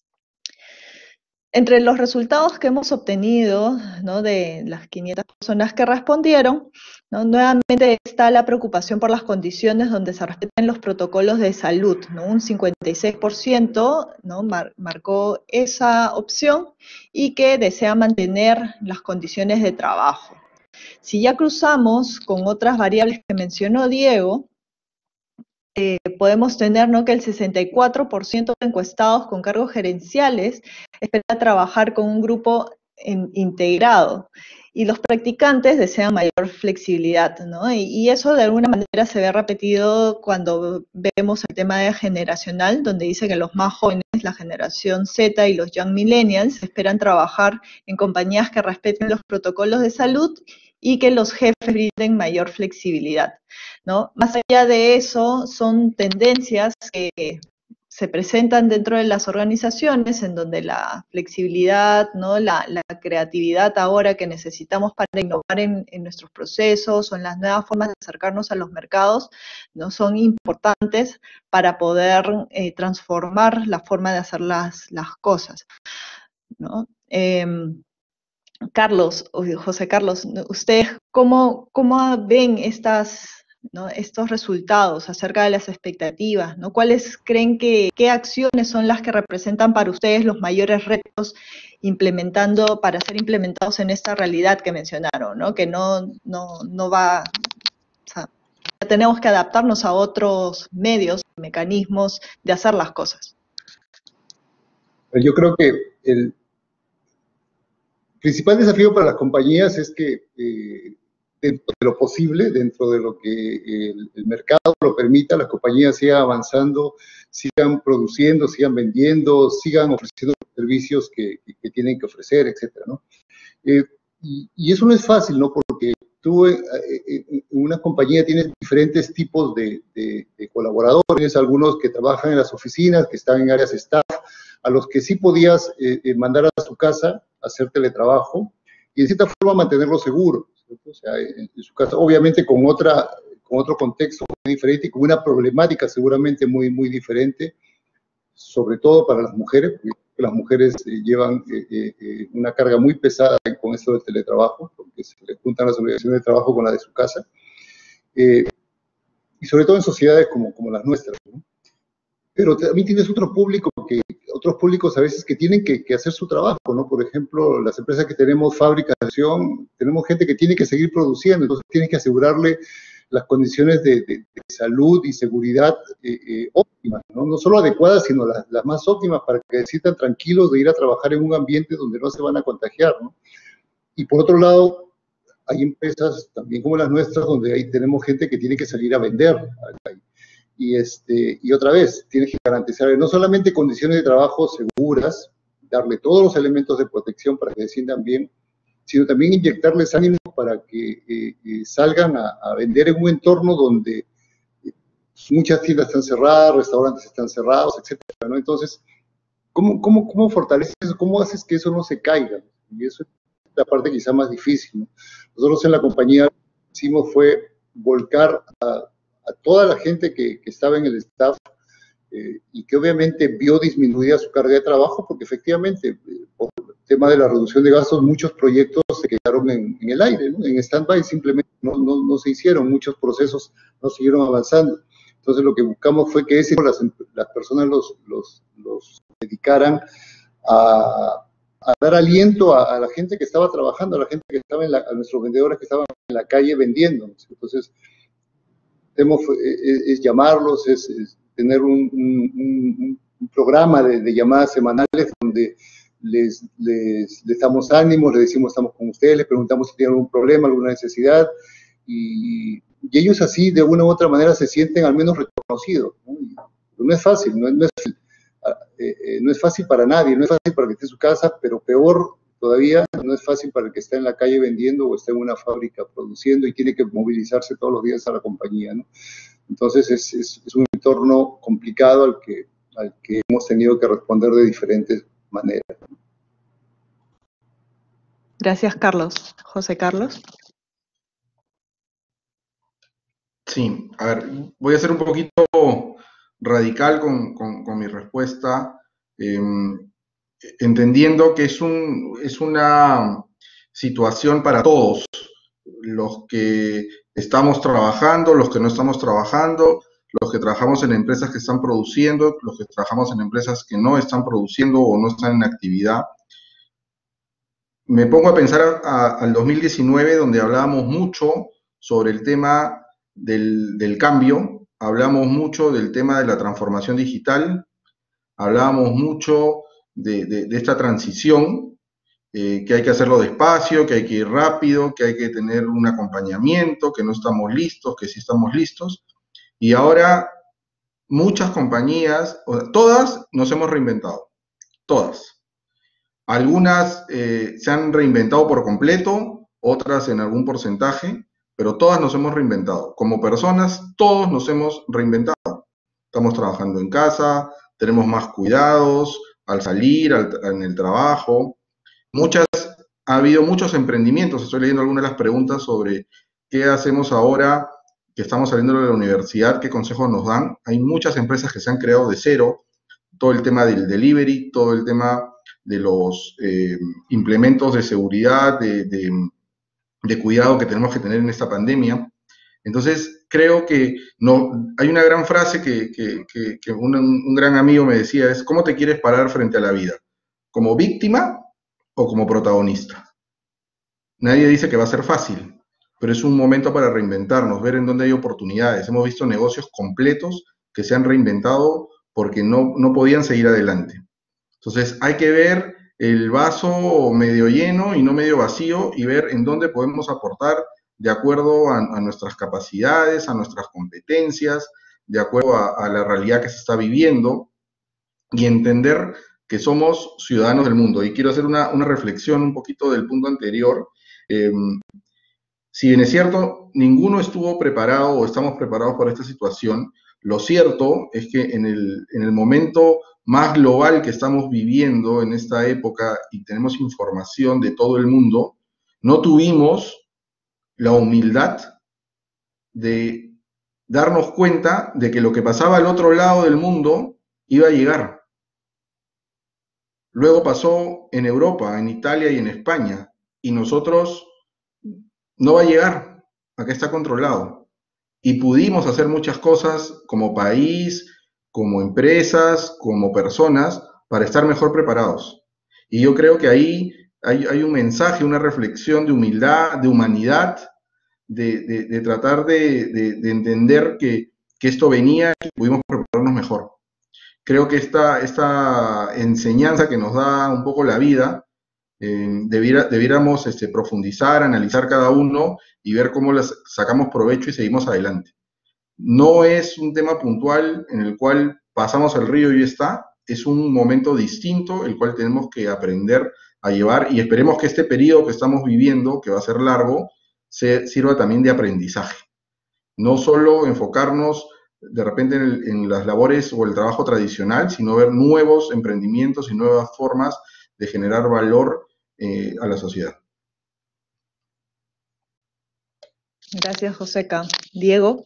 [SPEAKER 1] Entre los resultados que hemos obtenido, ¿no?, de las quinientas personas que respondieron, ¿no?, nuevamente está la preocupación por las condiciones donde se respeten los protocolos de salud, ¿no? Un cincuenta y seis por ciento, ¿no?, mar, marcó esa opción y que desea mantener las condiciones de trabajo. Si ya cruzamos con otras variables que mencionó Diego, Eh, podemos tener, ¿no?, que el sesenta y cuatro por ciento de encuestados con cargos gerenciales espera trabajar con un grupo en, integrado, y los practicantes desean mayor flexibilidad, ¿no? Y, y eso de alguna manera se ve repetido cuando vemos el tema de generacional, donde dice que los más jóvenes, la generación Z y los young millennials, esperan trabajar en compañías que respeten los protocolos de salud y que los jefes brinden mayor flexibilidad, ¿no? Más allá de eso, son tendencias que se presentan dentro de las organizaciones en donde la flexibilidad, ¿no?, la, la creatividad ahora que necesitamos para innovar en, en nuestros procesos o en las nuevas formas de acercarnos a los mercados, ¿no?, son importantes para poder eh, transformar la forma de hacer las, las cosas, ¿no? Eh, Carlos, José Carlos, ¿ustedes cómo, cómo ven estas, ¿no?, estos resultados acerca de las expectativas, ¿no? ¿Cuáles creen que, qué acciones son las que representan para ustedes los mayores retos implementando, para ser implementados en esta realidad que mencionaron, ¿no? Que no, no, no va, o sea, tenemos que adaptarnos a otros medios, mecanismos de hacer las cosas?
[SPEAKER 3] Yo creo que el principal desafío para las compañías es que eh, dentro de lo posible, dentro de lo que el, el mercado lo permita, las compañías sigan avanzando, sigan produciendo, sigan vendiendo, sigan ofreciendo los servicios que, que, que tienen que ofrecer, etcétera, ¿no? Eh, y, y eso no es fácil, ¿no? Porque tú eh, en una compañía tienes diferentes tipos de, de, de colaboradores, algunos que trabajan en las oficinas, que están en áreas staff, a los que sí podías eh, mandar a su casa a hacer teletrabajo y de cierta forma mantenerlos seguros, ¿cierto? O sea, en, en su casa, obviamente con, otra, con otro contexto muy diferente y con una problemática seguramente muy, muy diferente, sobre todo para las mujeres, porque las mujeres eh, llevan eh, eh, una carga muy pesada con esto del teletrabajo, porque se les juntan las obligaciones de trabajo con la de su casa, eh, y sobre todo en sociedades como, como las nuestras, ¿no? Pero también tienes otro público que, otros públicos a veces que tienen que, que hacer su trabajo, ¿no? Por ejemplo, las empresas que tenemos fábricas de acción, tenemos gente que tiene que seguir produciendo, entonces tienes que asegurarle las condiciones de, de, de salud y seguridad eh, eh, óptimas, ¿no? No solo adecuadas, sino las, las más óptimas para que se sientan tranquilos de ir a trabajar en un ambiente donde no se van a contagiar, ¿no? Y por otro lado, hay empresas también como las nuestras donde ahí tenemos gente que tiene que salir a vender. Y, este, y otra vez, tienes que garantizar no solamente condiciones de trabajo seguras, darle todos los elementos de protección para que se sientan bien, sino también inyectarles ánimo para que eh, eh, salgan a, a vender en un entorno donde eh, muchas tiendas están cerradas, restaurantes están cerrados, etcétera, ¿no? Entonces, ¿cómo, cómo, cómo fortaleces eso? ¿Cómo haces que eso no se caiga? Y eso es la parte quizá más difícil, ¿no? Nosotros en la compañía lo que hicimos fue volcar a a toda la gente que, que estaba en el staff eh, y que obviamente vio disminuida su carga de trabajo, porque efectivamente, eh, por el tema de la reducción de gastos, muchos proyectos se quedaron en, en el aire, ¿no? En stand-by simplemente no, no, no se hicieron, muchos procesos no siguieron avanzando. Entonces lo que buscamos fue que ese, las, las personas los, los, los dedicaran a, a dar aliento a, a la gente que estaba trabajando, a la gente que estaba en la, a nuestros vendedores que estaban en la calle vendiendo, ¿no? Entonces, Hemos, es, es llamarlos, es, es tener un, un, un programa de, de llamadas semanales donde les, les, les damos ánimos, les decimos estamos con ustedes, les preguntamos si tienen algún problema, alguna necesidad, y y ellos así de una u otra manera se sienten al menos reconocidos, ¿no? Y no es fácil, no es, no, es, eh, eh, no es fácil para nadie, no es fácil para el que esté en su casa, pero peor todavía no es fácil para el que está en la calle vendiendo o está en una fábrica produciendo y tiene que movilizarse todos los días a la compañía, ¿no? Entonces es, es, es un entorno complicado al que, al que hemos tenido que responder de diferentes maneras.
[SPEAKER 1] Gracias, Carlos. José Carlos.
[SPEAKER 4] Sí, a ver, voy a ser un poquito radical con, con, con mi respuesta, eh, entendiendo que es, un, es una situación para todos, los que estamos trabajando, los que no estamos trabajando, los que trabajamos en empresas que están produciendo, los que trabajamos en empresas que no están produciendo o no están en actividad. Me pongo a pensar a, a, al dos mil diecinueve, donde hablábamos mucho sobre el tema del, del cambio, hablamos mucho del tema de la transformación digital, hablábamos mucho de, de, de esta transición, eh, que hay que hacerlo despacio, que hay que ir rápido, que hay que tener un acompañamiento, que no estamos listos, que sí estamos listos. Y ahora muchas compañías, o sea, todas nos hemos reinventado, todas. Algunas eh, se han reinventado por completo, otras en algún porcentaje, pero todas nos hemos reinventado. Como personas, todos nos hemos reinventado. Estamos trabajando en casa, tenemos más cuidados al salir, al, en el trabajo. Muchas, ha habido muchos emprendimientos. Estoy leyendo algunas de las preguntas sobre qué hacemos ahora que estamos saliendo de la universidad, qué consejos nos dan. Hay muchas empresas que se han creado de cero, todo el tema del delivery, todo el tema de los eh, implementos de seguridad, de, de, de cuidado que tenemos que tener en esta pandemia. Entonces, creo que no, hay una gran frase que, que, que, que un, un gran amigo me decía, es ¿cómo te quieres parar frente a la vida? ¿Como víctima o como protagonista? Nadie dice que va a ser fácil, pero es un momento para reinventarnos, ver en dónde hay oportunidades. Hemos visto negocios completos que se han reinventado porque no, no podían seguir adelante. Entonces, hay que ver el vaso medio lleno y no medio vacío y ver en dónde podemos aportar de acuerdo a, a nuestras capacidades, a nuestras competencias, de acuerdo a, a la realidad que se está viviendo y entender que somos ciudadanos del mundo. Y quiero hacer una, una reflexión un poquito del punto anterior. Eh, si bien es cierto, ninguno estuvo preparado o estamos preparados para esta situación, lo cierto es que en el, en el momento más global que estamos viviendo en esta época y tenemos información de todo el mundo, no tuvimos la humildad de darnos cuenta de que lo que pasaba al otro lado del mundo iba a llegar. Luego pasó en Europa, en Italia y en España, y nosotros no va a llegar, acá está controlado. Y pudimos hacer muchas cosas como país, como empresas, como personas, para estar mejor preparados. Y yo creo que ahí hay, hay un mensaje, una reflexión de humildad, de humanidad, de, de, de tratar de, de, de entender que, que esto venía y pudimos prepararnos mejor. Creo que esta, esta enseñanza que nos da un poco la vida, eh, debiera, debiéramos este, profundizar, analizar cada uno y ver cómo las sacamos provecho y seguimos adelante. No es un tema puntual en el cual pasamos el río y ya está, es un momento distinto el cual tenemos que aprender a llevar y esperemos que este periodo que estamos viviendo, que va a ser largo, se, sirva también de aprendizaje. No solo enfocarnos de repente en, el, en las labores o el trabajo tradicional, sino ver nuevos emprendimientos y nuevas formas de generar valor eh, a la sociedad.
[SPEAKER 1] Gracias, Joseca. Diego.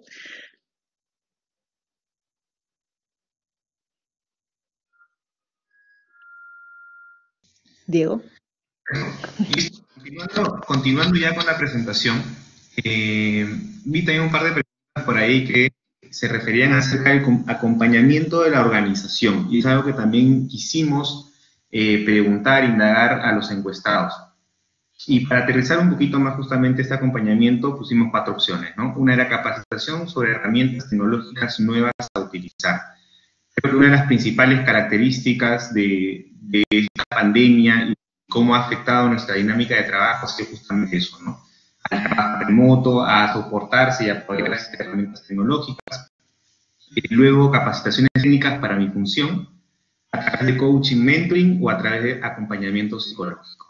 [SPEAKER 1] Diego.
[SPEAKER 2] Continuando, continuando ya con la presentación, eh, vi también un par de preguntas por ahí que se referían acerca del acompañamiento de la organización, y es algo que también quisimos eh, preguntar, indagar a los encuestados. Y para aterrizar un poquito más justamente este acompañamiento, pusimos cuatro opciones, ¿no? Una era capacitación sobre herramientas tecnológicas nuevas a utilizar. Creo que una de las principales características de, de esta pandemia y cómo ha afectado nuestra dinámica de trabajo es justamente eso, ¿no? al trabajo remoto, a soportarse y a poder gracias a herramientas tecnológicas. Y luego, capacitaciones técnicas para mi función, a través de coaching, mentoring o a través de acompañamiento psicológico.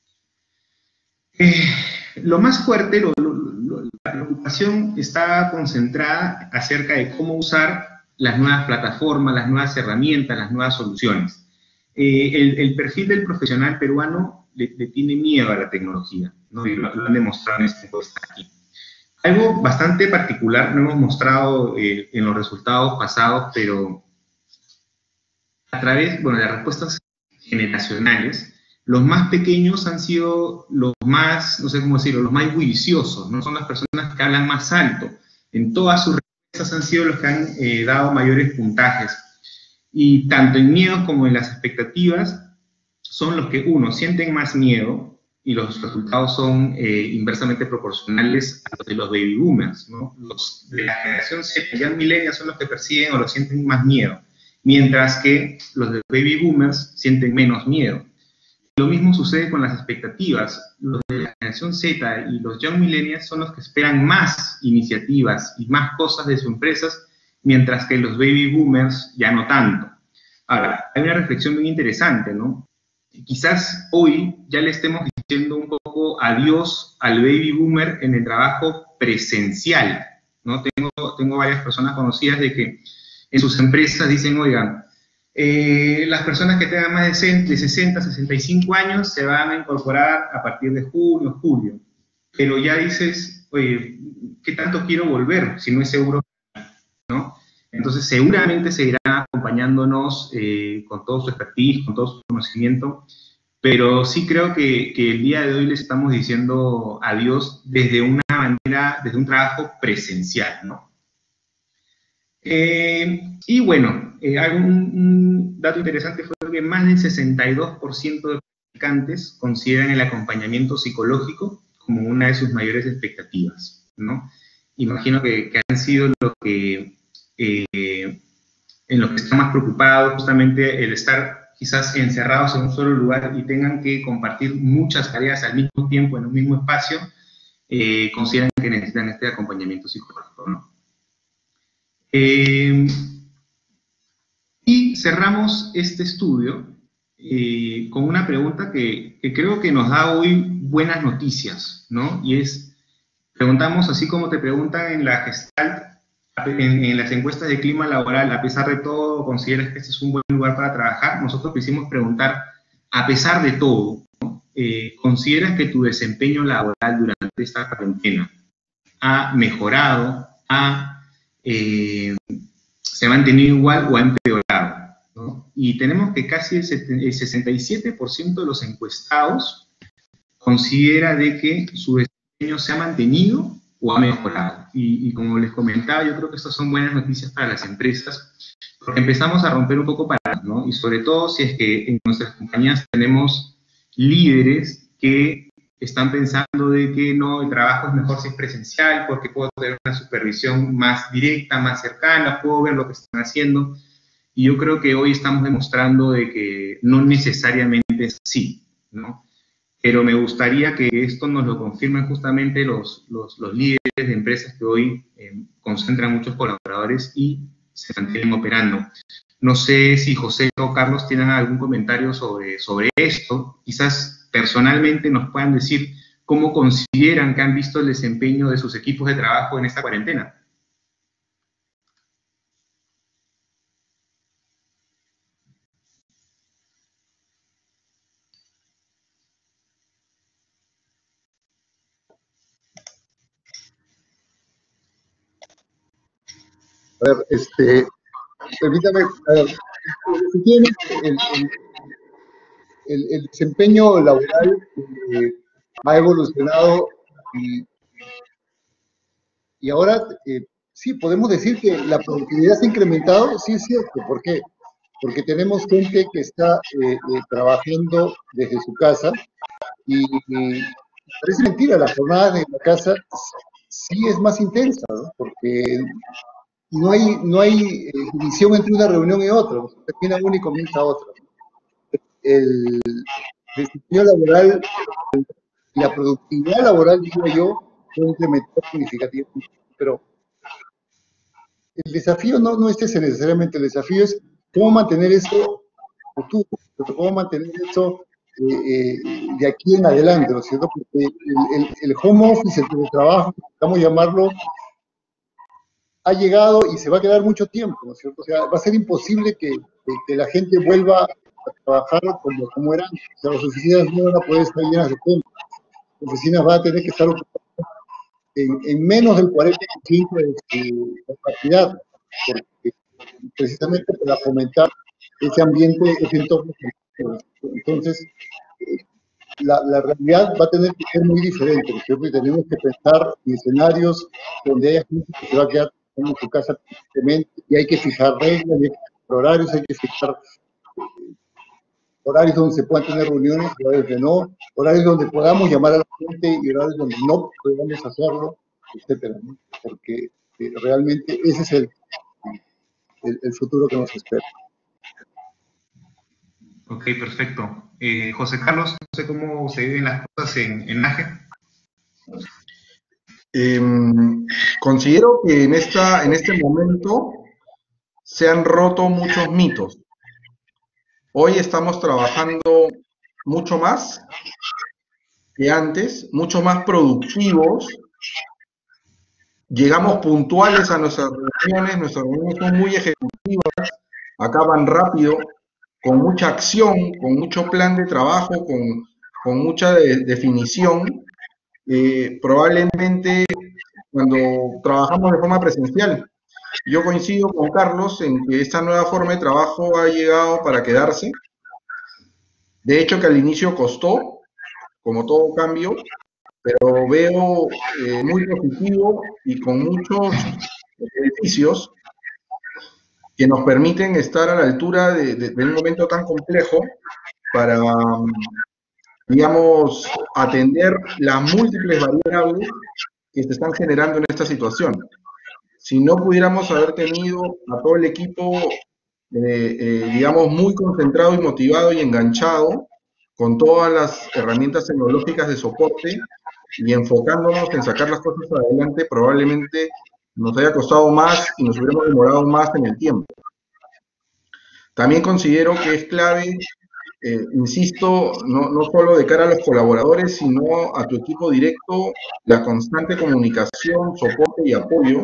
[SPEAKER 2] Eh, lo más fuerte, lo, lo, lo, la preocupación está concentrada acerca de cómo usar las nuevas plataformas, las nuevas herramientas, las nuevas soluciones. Eh, el, el perfil del profesional peruano le, le tiene miedo a la tecnología, ¿no? Y lo, lo han demostrado en esta encuesta aquí. Algo bastante particular, no hemos mostrado eh, en los resultados pasados, pero a través, bueno, de las respuestas generacionales, los más pequeños han sido los más, no sé cómo decirlo, los más bulliciosos, ¿no? Son las personas que hablan más alto. En todas sus respuestas han sido los que han eh, dado mayores puntajes. Y tanto en miedos como en las expectativas, son los que, uno, sienten más miedo, y los resultados son eh, inversamente proporcionales a los de los baby boomers, ¿no? Los de la generación Z, ya millennials son los que perciben o los sienten más miedo, mientras que los de baby boomers sienten menos miedo. Lo mismo sucede con las expectativas. Los de la generación Z y los young millennials son los que esperan más iniciativas y más cosas de sus empresas, mientras que los baby boomers ya no tanto. Ahora, hay una reflexión muy interesante, ¿no? Quizás hoy ya le estemos diciendo un poco adiós al baby boomer en el trabajo presencial, ¿no? Tengo, tengo varias personas conocidas de que en sus empresas dicen, oigan, eh, las personas que tengan más de sesenta, sesenta y cinco años se van a incorporar a partir de junio, julio. Pero ya dices, oye, ¿qué tanto quiero volver si no es seguro, ¿no? Entonces seguramente seguirán acompañándonos eh, con todo su expertise, con todo su conocimiento, pero sí creo que, que el día de hoy les estamos diciendo adiós desde una manera, desde un trabajo presencial, ¿no? Eh, y bueno, eh, un, un dato interesante fue que más del sesenta y dos por ciento de practicantes consideran el acompañamiento psicológico como una de sus mayores expectativas, ¿no? Imagino que, que han sido lo que, eh, en lo que están más preocupados, justamente el estar quizás encerrados en un solo lugar y tengan que compartir muchas tareas al mismo tiempo en un mismo espacio, eh, consideran que necesitan este acompañamiento psicológico, ¿no? Eh, y cerramos este estudio eh, con una pregunta que, que creo que nos da hoy buenas noticias, ¿no? Y es, preguntamos así como te preguntan en la Gestalt, en, en las encuestas de clima laboral, a pesar de todo, ¿consideras que este es un buen lugar para trabajar? Nosotros quisimos preguntar, a pesar de todo, ¿no? eh, ¿consideras que tu desempeño laboral durante esta cuarentena ha mejorado, ha Eh, se ha mantenido igual o ha empeorado, ¿no? Y tenemos que casi el sesenta y siete por ciento de los encuestados considera de que su desempeño se ha mantenido o ha mejorado. Y, y como les comentaba, yo creo que estas son buenas noticias para las empresas, porque empezamos a romper un poco paradas, ¿no? Y sobre todo si es que en nuestras compañías tenemos líderes que están pensando de que no, el trabajo es mejor si es presencial, porque puedo tener una supervisión más directa, más cercana, puedo ver lo que están haciendo. Y yo creo que hoy estamos demostrando de que no necesariamente es así, ¿no? Pero me gustaría que esto nos lo confirmen justamente los, los, los líderes de empresas que hoy eh, concentran muchos colaboradores y se mantienen operando. No sé si José o Carlos tienen algún comentario sobre, sobre esto. Quizás personalmente nos puedan decir cómo consideran que han visto el desempeño de sus equipos de trabajo en esta cuarentena.
[SPEAKER 3] A ver, este, permítame, a ver, efectivamente, el, el, el, el desempeño laboral eh, ha evolucionado y, y ahora eh, sí, podemos decir que la productividad se ha incrementado, sí es cierto. ¿Por qué? Porque tenemos gente que está eh, eh, trabajando desde su casa y, y parece mentira, la jornada de la casa sí es más intensa, ¿no? Porque no hay, no hay eh, división entre una reunión y otra, termina una y comienza otra. El desempeño laboral, la productividad laboral, digo yo, puede implementar significativamente, pero el desafío no, no es ese necesariamente, el desafío es cómo mantener eso futuro, cómo mantener eso eh, eh, de aquí en adelante, ¿no es cierto? Porque el, el, el home office, el teletrabajo, vamos a llamarlo, ha llegado y se va a quedar mucho tiempo, ¿no es cierto? O sea, va a ser imposible que, que, que la gente vuelva a trabajar como, como era antes. O sea, las oficinas no van a poder estar llenas de gente. Las oficinas van a tener que estar ocupadas en, en menos del cuarenta por ciento de su capacidad, porque, precisamente para fomentar ese ambiente, ese entorno. Entonces, la, la realidad va a tener que ser muy diferente, ¿no es cierto? Y tenemos que pensar en escenarios donde haya gente que se va a quedar en su casa permanentemente, y hay que fijar reglas, hay que fijar horarios, hay que fijar horarios donde se puedan tener reuniones, horarios que no, horarios donde podamos llamar a la gente y horarios donde no podamos hacerlo, etcétera, ¿no? Porque eh, realmente ese es el, el, el futuro que nos espera.
[SPEAKER 2] Ok, perfecto. Eh, José Carlos, no sé cómo se viven las cosas en, en NAGE.
[SPEAKER 4] Eh, considero que en, esta, en este momento se han roto muchos mitos. Hoy estamos trabajando mucho más que antes, mucho más productivos. Llegamos puntuales a nuestras reuniones, nuestras reuniones son muy ejecutivas, acaban rápido, con mucha acción, con mucho plan de trabajo, con, con mucha de, definición. Eh, probablemente cuando trabajamos de forma presencial. Yo coincido con Carlos en que esta nueva forma de trabajo ha llegado para quedarse. De hecho, que al inicio costó, como todo cambio, pero veo eh, muy positivo y con muchos beneficios que nos permiten estar a la altura de, de, de un momento tan complejo para, digamos, atender las múltiples variables que se están generando en esta situación. Si no pudiéramos haber tenido a todo el equipo, eh, eh, digamos, muy concentrado y motivado y enganchado con todas las herramientas tecnológicas de soporte y enfocándonos en sacar las cosas adelante, probablemente nos haya costado más y nos hubiéramos demorado más en el tiempo. También considero que es clave, eh, insisto, no, no solo de cara a los colaboradores, sino a tu equipo directo, la constante comunicación, soporte y apoyo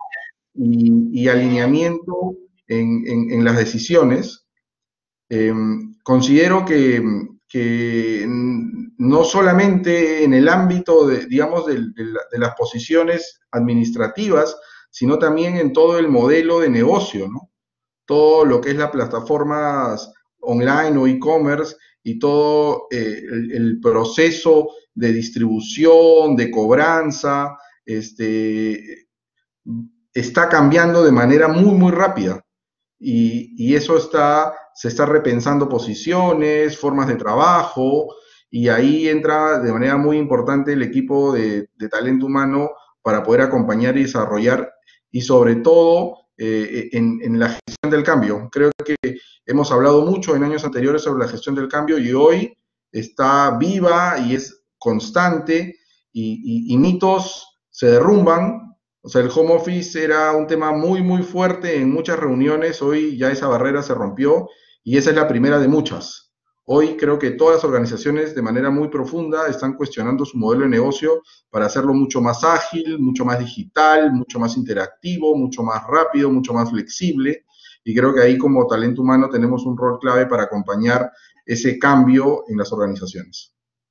[SPEAKER 4] y, y alineamiento en, en, en las decisiones. Eh, considero que, que no solamente en el ámbito, de, digamos, de, de, la, de las posiciones administrativas, sino también en todo el modelo de negocio, ¿no? Todo lo que es las plataformas online o e-commerce y todo eh, el, el proceso de distribución, de cobranza, este, está cambiando de manera muy, muy rápida. Y, y eso está, se está repensando posiciones, formas de trabajo, y ahí entra de manera muy importante el equipo de, de talento humano para poder acompañar y desarrollar, y sobre todo eh, en, en la gestión del cambio. Creo que hemos hablado mucho en años anteriores sobre la gestión del cambio y hoy está viva y es constante, y, y, y mitos se derrumban. O sea, el home office era un tema muy, muy fuerte en muchas reuniones. Hoy ya esa barrera se rompió y esa es la primera de muchas. Hoy creo que todas las organizaciones de manera muy profunda están cuestionando su modelo de negocio para hacerlo mucho más ágil, mucho más digital, mucho más interactivo, mucho más rápido, mucho más flexible. Y creo que ahí como talento humano tenemos un rol clave para acompañar ese cambio en las organizaciones.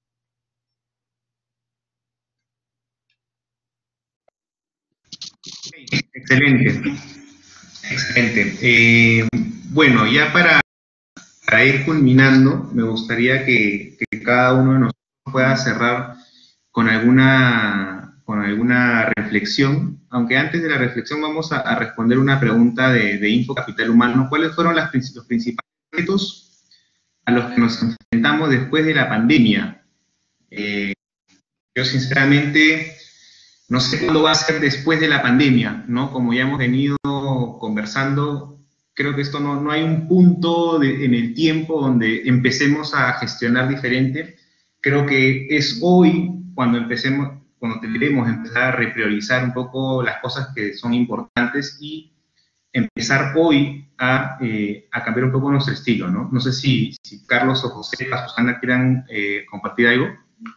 [SPEAKER 2] Excelente, excelente. Eh, bueno, ya para, para ir culminando, me gustaría que, que cada uno de nosotros pueda cerrar con alguna, con alguna reflexión, aunque antes de la reflexión vamos a, a responder una pregunta de, de Info Capital Humano. ¿Cuáles fueron las, los principales retos a los que nos enfrentamos después de la pandemia? Eh, yo sinceramente no sé cuándo va a ser después de la pandemia, ¿no? Como ya hemos venido conversando, creo que esto no, no hay un punto de, en el tiempo donde empecemos a gestionar diferente. Creo que es hoy cuando empecemos, cuando debemos empezar a repriorizar un poco las cosas que son importantes y empezar hoy a, eh, a cambiar un poco nuestro estilo, ¿no? No sé si, si Carlos o José o Susana quieran eh, compartir algo.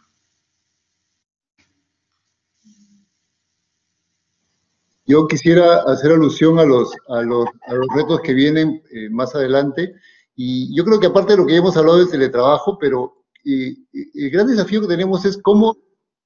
[SPEAKER 3] Yo quisiera hacer alusión a los, a los, a los retos que vienen eh, más adelante, y yo creo que aparte de lo que ya hemos hablado del teletrabajo, pero eh, el gran desafío que tenemos es cómo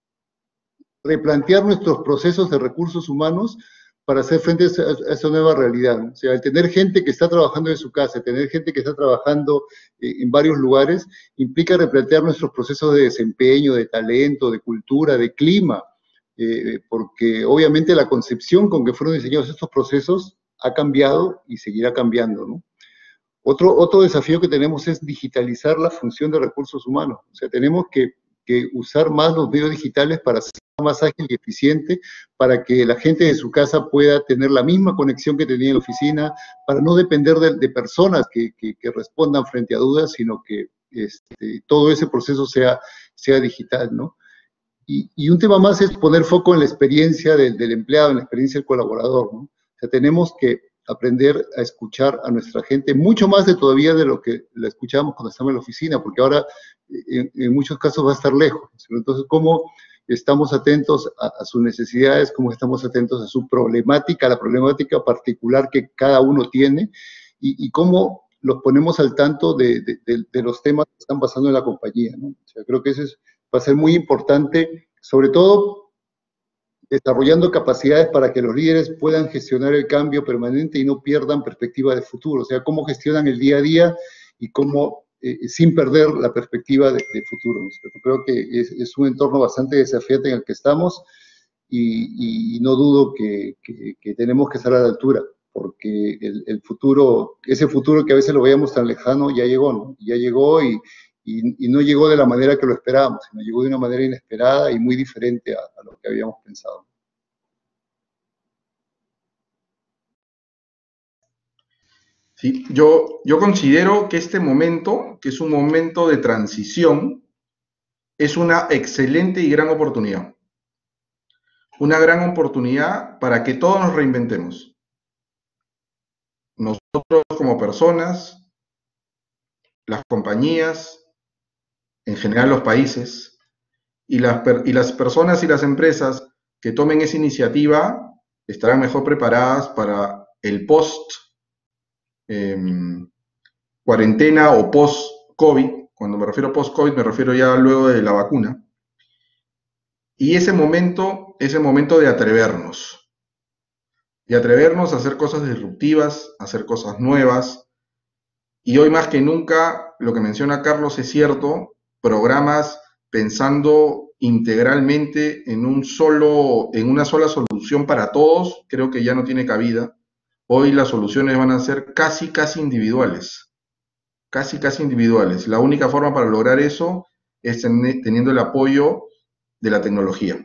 [SPEAKER 3] replantear nuestros procesos de recursos humanos para hacer frente a esa, a esa nueva realidad, ¿no? O sea, el tener gente que está trabajando en su casa, tener gente que está trabajando eh, en varios lugares, implica replantear nuestros procesos de desempeño, de talento, de cultura, de clima, eh, porque obviamente la concepción con que fueron diseñados estos procesos ha cambiado y seguirá cambiando, ¿no? Otro, otro desafío que tenemos es digitalizar la función de recursos humanos. O sea, tenemos que, que usar más los medios digitales para ser más ágil y eficiente, para que la gente de su casa pueda tener la misma conexión que tenía en la oficina, para no depender de, de personas que, que, que respondan frente a dudas, sino que este, todo ese proceso sea, sea digital, ¿no? Y, y un tema más es poner foco en la experiencia del, del empleado, en la experiencia del colaborador, ¿no? O sea, tenemos que aprender a escuchar a nuestra gente, mucho más de todavía de lo que la escuchamos cuando estamos en la oficina, porque ahora en, en muchos casos va a estar lejos. Entonces, ¿cómo estamos atentos a, a sus necesidades? ¿Cómo estamos atentos a su problemática, a la problemática particular que cada uno tiene? Y, y cómo los ponemos al tanto de, de, de, de los temas que están pasando en la compañía, ¿no? O sea, creo que eso es, va a ser muy importante, sobre todo desarrollando capacidades para que los líderes puedan gestionar el cambio permanente y no pierdan perspectiva de futuro. O sea, cómo gestionan el día a día y cómo, eh, sin perder la perspectiva de, de futuro. O sea, yo creo que es, es un entorno bastante desafiante en el que estamos y, y, y no dudo que, que, que tenemos que estar a la altura, porque el, el futuro, ese futuro que a veces lo veíamos tan lejano, ya llegó, ¿no? Ya llegó y, y, y no llegó de la manera que lo esperábamos, sino llegó de una manera inesperada y muy diferente a, a lo que habíamos pensado.
[SPEAKER 4] Sí, yo, yo considero que este momento, que es un momento de transición, es una excelente y gran oportunidad. Una gran oportunidad para que todos nos reinventemos. Nosotros como personas, las compañías, en general los países, y las, y las personas y las empresas que tomen esa iniciativa estarán mejor preparadas para el post eh, cuarentena o post-COVID. Cuando me refiero a post-COVID me refiero ya luego de la vacuna. Y ese momento es el momento de atrevernos. De atrevernos a hacer cosas disruptivas, a hacer cosas nuevas. Y hoy más que nunca, lo que menciona Carlos es cierto, programas pensando integralmente en un solo, en una sola solución para todos, creo que ya no tiene cabida. Hoy las soluciones van a ser casi, casi individuales. Casi, casi individuales. La única forma para lograr eso es teniendo el apoyo de la tecnología.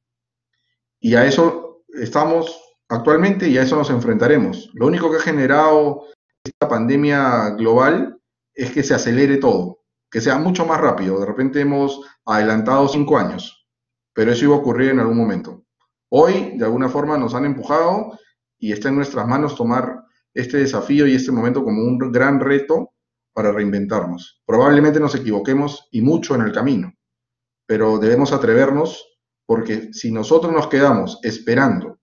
[SPEAKER 4] Y a eso estamos actualmente y a eso nos enfrentaremos. Lo único que ha generado esta pandemia global es que se acelere todo, que sea mucho más rápido. De repente hemos adelantado cinco años, pero eso iba a ocurrir en algún momento. Hoy, de alguna forma, nos han empujado y está en nuestras manos tomar este desafío y este momento como un gran reto para reinventarnos. Probablemente nos equivoquemos y mucho en el camino, pero debemos atrevernos porque si nosotros nos quedamos esperando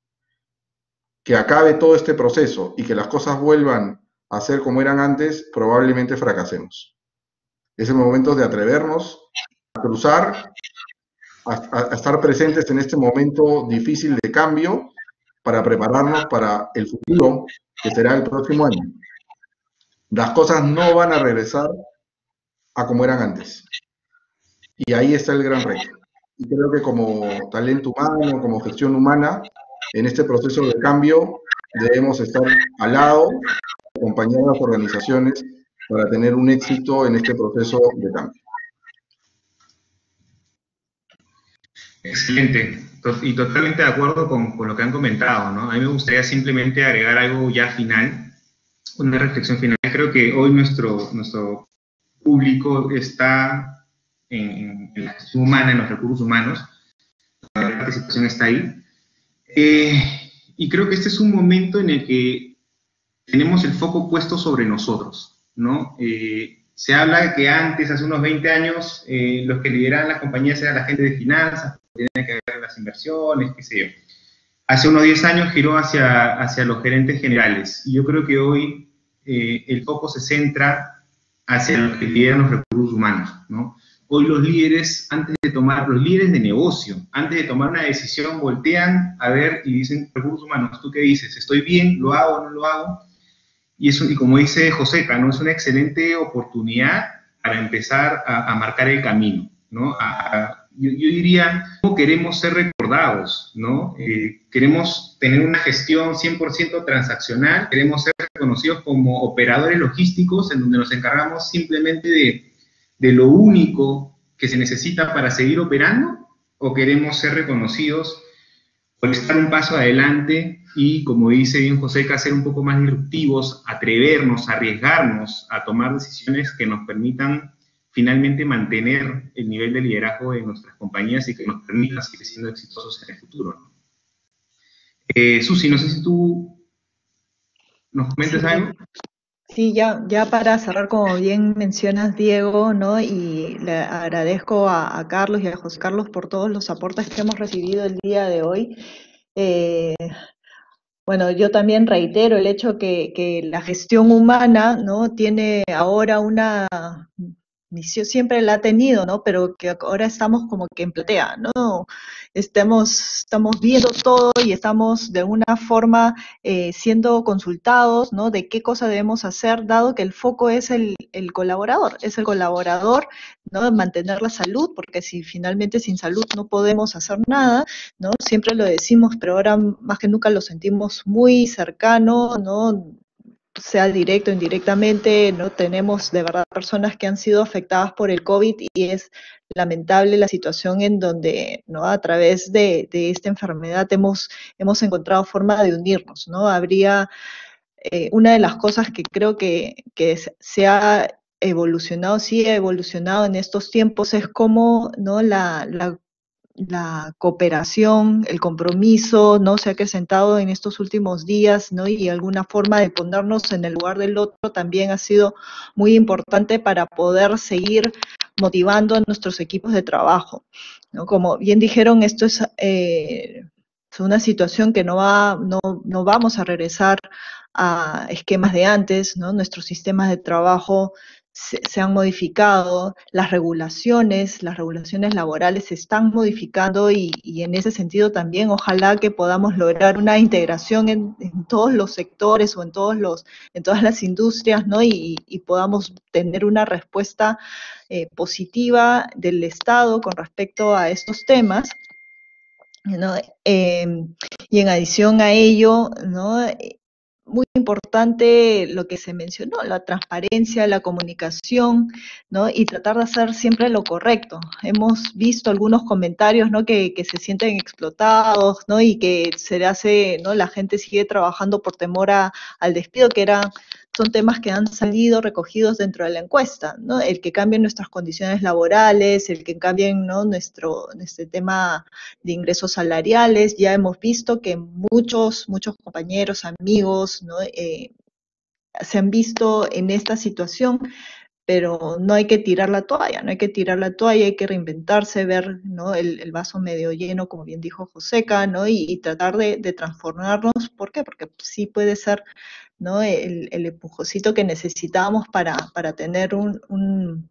[SPEAKER 4] que acabe todo este proceso y que las cosas vuelvan a ser como eran antes, probablemente fracasemos. Es el momento de atrevernos a cruzar, a, a estar presentes en este momento difícil de cambio para prepararnos para el futuro que será el próximo año. Las cosas no van a regresar a como eran antes. Y ahí está el gran reto. Y creo que como talento humano, como gestión humana, en este proceso de cambio debemos estar al lado, acompañar a las organizaciones para tener un éxito en este proceso de cambio.
[SPEAKER 2] Excelente, y totalmente de acuerdo con, con lo que han comentado, ¿no? A mí me gustaría simplemente agregar algo ya final, una reflexión final. Creo que hoy nuestro, nuestro público está en, en la gestión humana, en los recursos humanos, participación está ahí. Eh, y creo que este es un momento en el que tenemos el foco puesto sobre nosotros, ¿no? Eh, se habla de que antes, hace unos veinte años, eh, los que lideraban las compañías eran la gente de finanzas, que tenían que ver las inversiones, qué sé yo. Hace unos diez años giró hacia, hacia los gerentes generales. Y yo creo que hoy eh, el foco se centra hacia los que lideran los recursos humanos, ¿no? Hoy los líderes, antes de tomar, los líderes de negocio, antes de tomar una decisión, voltean a ver y dicen, recursos humanos, ¿tú qué dices? ¿Estoy bien? ¿Lo hago o no lo hago? Y, eso, y como dice Joseca, ¿no? Es una excelente oportunidad para empezar a, a marcar el camino, ¿no? A, a, yo, yo diría, ¿cómo queremos ser recordados, ¿no? Eh, queremos tener una gestión cien por ciento transaccional, queremos ser reconocidos como operadores logísticos en donde nos encargamos simplemente de de lo único que se necesita para seguir operando, o queremos ser reconocidos por estar un paso adelante y, como dice bien Joseca, ser un poco más disruptivos, atrevernos, arriesgarnos a tomar decisiones que nos permitan finalmente mantener el nivel de liderazgo de nuestras compañías y que nos permitan seguir siendo exitosos en el futuro, ¿no? Eh, Susi, no sé si tú nos comentas
[SPEAKER 1] Sí.
[SPEAKER 2] algo.
[SPEAKER 1] Sí, ya, ya para cerrar, como bien mencionas, Diego, ¿no? Y le agradezco a, a Carlos y a José Carlos por todos los aportes que hemos recibido el día de hoy. Eh, bueno, yo también reitero el hecho que, que la gestión humana, ¿no? Tiene ahora una misión, siempre la ha tenido, ¿no? Pero que ahora estamos como que en platea, ¿no? Estamos, estamos viendo todo y estamos de alguna forma eh, siendo consultados, ¿no? De qué cosa debemos hacer, dado que el foco es el, el colaborador, es el colaborador, ¿no? Mantener la salud, porque si finalmente sin salud no podemos hacer nada, ¿no? Siempre lo decimos, pero ahora más que nunca lo sentimos muy cercano, ¿no? Sea directo o indirectamente, ¿no? Tenemos de verdad personas que han sido afectadas por el COVID y es lamentable la situación en donde, ¿no? A través de, de esta enfermedad hemos, hemos encontrado forma de unirnos, ¿no? Habría eh, una de las cosas que creo que, que se ha evolucionado, sí ha evolucionado en estos tiempos, es cómo, ¿no? la, la la cooperación, el compromiso, ¿no? Se ha acrecentado en estos últimos días, ¿no? Y alguna forma de ponernos en el lugar del otro también ha sido muy importante para poder seguir motivando a nuestros equipos de trabajo, ¿no? Como bien dijeron, esto es, eh, es una situación que no, va, no, no vamos a regresar a esquemas de antes, ¿no? Nuestros sistemas de trabajo Se, se han modificado, las regulaciones, las regulaciones laborales se están modificando y, y en ese sentido también ojalá que podamos lograr una integración en, en todos los sectores o en, todos los, en todas las industrias, ¿no? Y, y podamos tener una respuesta eh, positiva del Estado con respecto a estos temas, ¿no? Eh, y en adición a ello, ¿no? Muy importante lo que se mencionó, la transparencia, la comunicación, ¿no? Y tratar de hacer siempre lo correcto. Hemos visto algunos comentarios, ¿no? Que, que se sienten explotados, ¿no? Y que se hace, ¿no? La gente sigue trabajando por temor a, al despido, que eran, son temas que han salido recogidos dentro de la encuesta, ¿no? El que cambien nuestras condiciones laborales, el que cambien, ¿no? Nuestro, nuestro tema de ingresos salariales. Ya hemos visto que muchos, muchos compañeros, amigos, ¿no? Eh, se han visto en esta situación, pero no hay que tirar la toalla, no hay que tirar la toalla, hay que reinventarse, ver, ¿no? el, el vaso medio lleno, como bien dijo Joseca, ¿no? Y, y tratar de, de transformarnos. ¿Por qué? Porque sí puede ser, ¿no? el, el empujocito que necesitamos para, para tener un, un,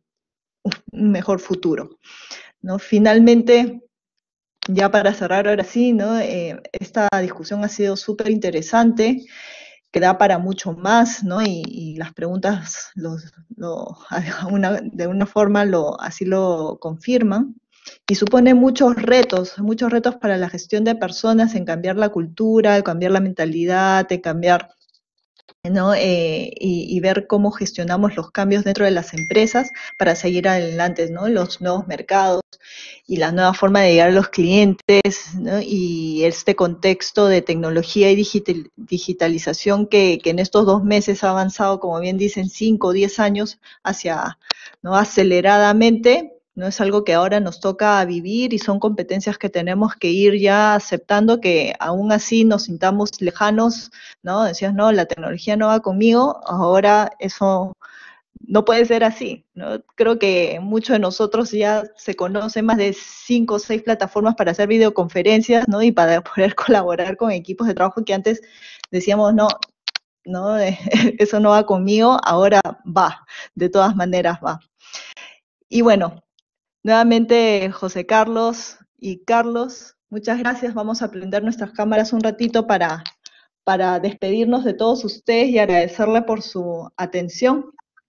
[SPEAKER 1] un mejor futuro, ¿no? Finalmente, ya para cerrar ahora sí, ¿no? Eh, esta discusión ha sido súper interesante, que da para mucho más, ¿no? Y, y las preguntas los, lo, una, de una forma lo, así lo confirman. Y supone muchos retos, muchos retos para la gestión de personas en cambiar la cultura, en cambiar la mentalidad, en cambiar, ¿no? Eh, y, y ver cómo gestionamos los cambios dentro de las empresas para seguir adelante, ¿no? Los nuevos mercados y la nueva forma de llegar a los clientes, ¿no? Y este contexto de tecnología y digital, digitalización que, que en estos dos meses ha avanzado, como bien dicen, cinco o diez años hacia, ¿no? aceleradamente, ¿no? Es algo que ahora nos toca vivir y son competencias que tenemos que ir ya aceptando, que aún así nos sintamos lejanos, ¿no? Decías, no, la tecnología no va conmigo, ahora eso no puede ser así, ¿no? Creo que muchos de nosotros ya se conocen más de cinco o seis plataformas para hacer videoconferencias, ¿no? Y para poder colaborar con equipos de trabajo que antes decíamos, no, no, eso no va conmigo, ahora va, de todas maneras va. Y bueno, nuevamente José Carlos y Carlos, muchas gracias. Vamos a prender nuestras cámaras un ratito para, para despedirnos de todos ustedes y agradecerle por su atención.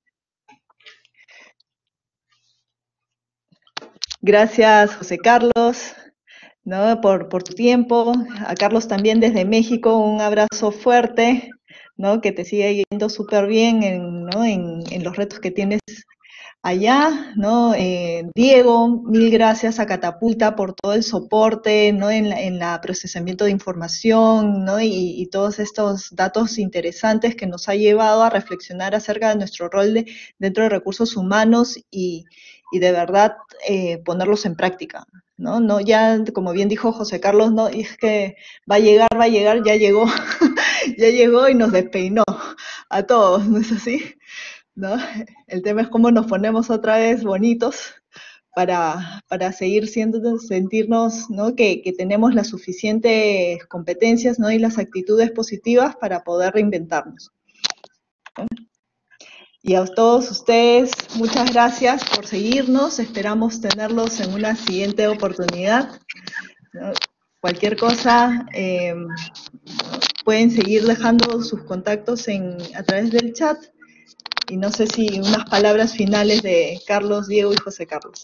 [SPEAKER 1] Gracias, José Carlos, ¿no? por, por tu tiempo. A Carlos también desde México, un abrazo fuerte, ¿no? Que te siga yendo súper bien en, ¿no? en, en los retos que tienes allá, ¿no? Eh, Diego, mil gracias a Catapulta por todo el soporte, ¿no? En la, en la procesamiento de información, ¿no? Y, y todos estos datos interesantes que nos ha llevado a reflexionar acerca de nuestro rol de, dentro de recursos humanos y, y de verdad eh, ponerlos en práctica, ¿no? No, ya, como bien dijo José Carlos, no, y es que va a llegar, va a llegar, ya llegó, ya llegó y nos despeinó a todos, ¿no es así? ¿No? El tema es cómo nos ponemos otra vez bonitos para, para seguir siendo, sentirnos, ¿no? que, que tenemos las suficientes competencias, ¿no? Y las actitudes positivas para poder reinventarnos, ¿no? Y a todos ustedes, muchas gracias por seguirnos. Esperamos tenerlos en una siguiente oportunidad, ¿no? Cualquier cosa, eh, pueden seguir dejando sus contactos en, a través del chat. Y no sé si unas palabras finales de Carlos, Diego y José Carlos.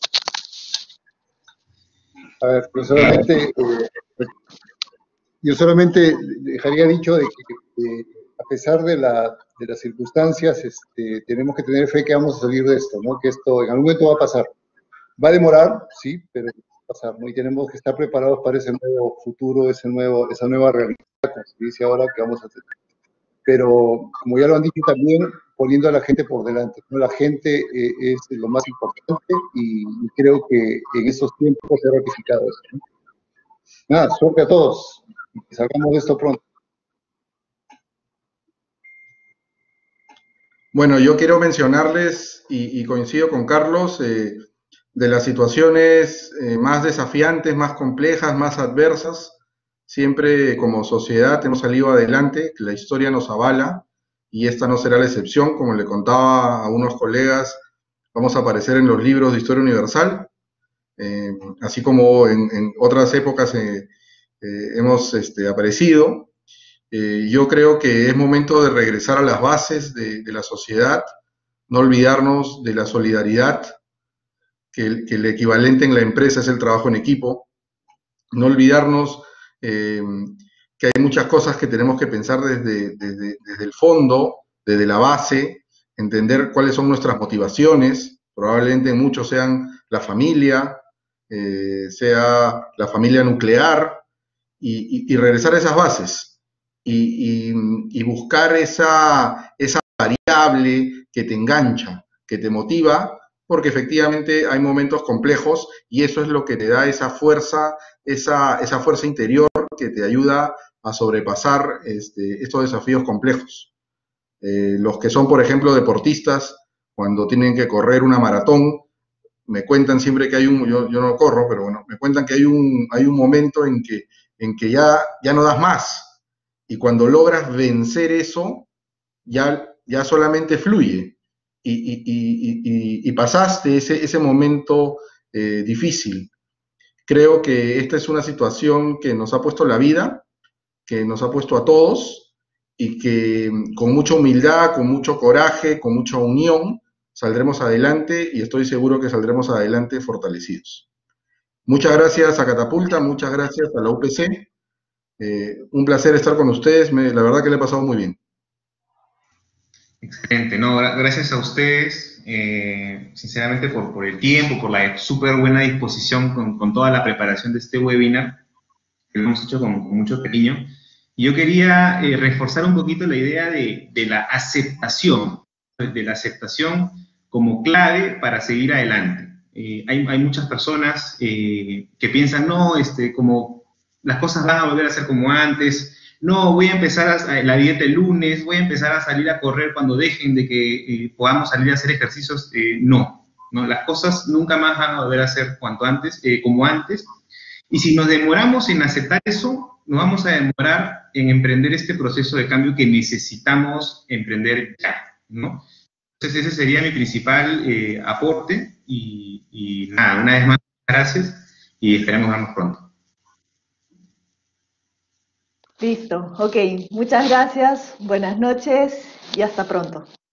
[SPEAKER 3] A ver, pues solamente, eh, yo solamente dejaría dicho de que eh, a pesar de, la, de las circunstancias, este, tenemos que tener fe que vamos a salir de esto, ¿no? Que esto en algún momento va a pasar. Va a demorar, sí, pero va a pasar, ¿no? Y tenemos que estar preparados para ese nuevo futuro, ese nuevo, esa nueva realidad, como se dice ahora, que vamos a tener. Pero, como ya lo han dicho también, poniendo a la gente por delante, ¿no? La gente eh, es lo más importante y, y creo que en estos tiempos se ha ratificado eso, ¿no? Nada, suerte a todos, que salgamos de esto pronto.
[SPEAKER 4] Bueno, yo quiero mencionarles, y, y coincido con Carlos, eh, de las situaciones eh, más desafiantes, más complejas, más adversas. Siempre como sociedad hemos salido adelante, la historia nos avala, y esta no será la excepción. Como le contaba a unos colegas, vamos a aparecer en los libros de Historia Universal, eh, así como en, en otras épocas eh, eh, hemos este, aparecido. Eh, yo creo que es momento de regresar a las bases de, de la sociedad, no olvidarnos de la solidaridad, que el, que el equivalente en la empresa es el trabajo en equipo, no olvidarnos eh, que hay muchas cosas que tenemos que pensar desde, desde, desde el fondo, desde la base, entender cuáles son nuestras motivaciones. Probablemente muchos sean la familia, eh, sea la familia nuclear, y, y, y regresar a esas bases y, y, y buscar esa, esa variable que te engancha, que te motiva, porque efectivamente hay momentos complejos y eso es lo que te da esa fuerza, esa, esa fuerza interior que te ayuda a sobrepasar este, estos desafíos complejos. Eh, los que son, por ejemplo, deportistas, cuando tienen que correr una maratón, me cuentan siempre que hay un, yo, yo no corro, pero bueno, me cuentan que hay un, hay un momento en que, en que ya, ya no das más, y cuando logras vencer eso, ya, ya solamente fluye, y, y, y, y, y pasaste ese, ese momento eh, difícil. Creo que esta es una situación que nos ha puesto la vida, que nos ha puesto a todos, y que con mucha humildad, con mucho coraje, con mucha unión, saldremos adelante, y estoy seguro que saldremos adelante fortalecidos. Muchas gracias a Catapulta, muchas gracias a la U P C. Eh, un placer estar con ustedes, me, la verdad que le he pasado muy bien.
[SPEAKER 2] Excelente, no, gracias a ustedes, eh, sinceramente por, por el tiempo, por la súper buena disposición con, con toda la preparación de este webinar, que lo hemos hecho con, con mucho cariño. Y yo quería eh, reforzar un poquito la idea de, de la aceptación, de la aceptación como clave para seguir adelante. Eh, hay, hay muchas personas eh, que piensan, no, este, como las cosas van a volver a ser como antes, no, voy a empezar a, a la dieta el lunes, voy a empezar a salir a correr cuando dejen de que eh, podamos salir a hacer ejercicios. Eh, no, no, las cosas nunca más van a volver a ser cuanto antes, eh, como antes. Y si nos demoramos en aceptar eso, nos vamos a demorar en emprender este proceso de cambio que necesitamos emprender ya, ¿no? Entonces ese sería mi principal eh, aporte y, y nada, una vez más, gracias y esperamos vernos pronto.
[SPEAKER 1] Listo, ok. Muchas gracias, buenas noches y hasta pronto.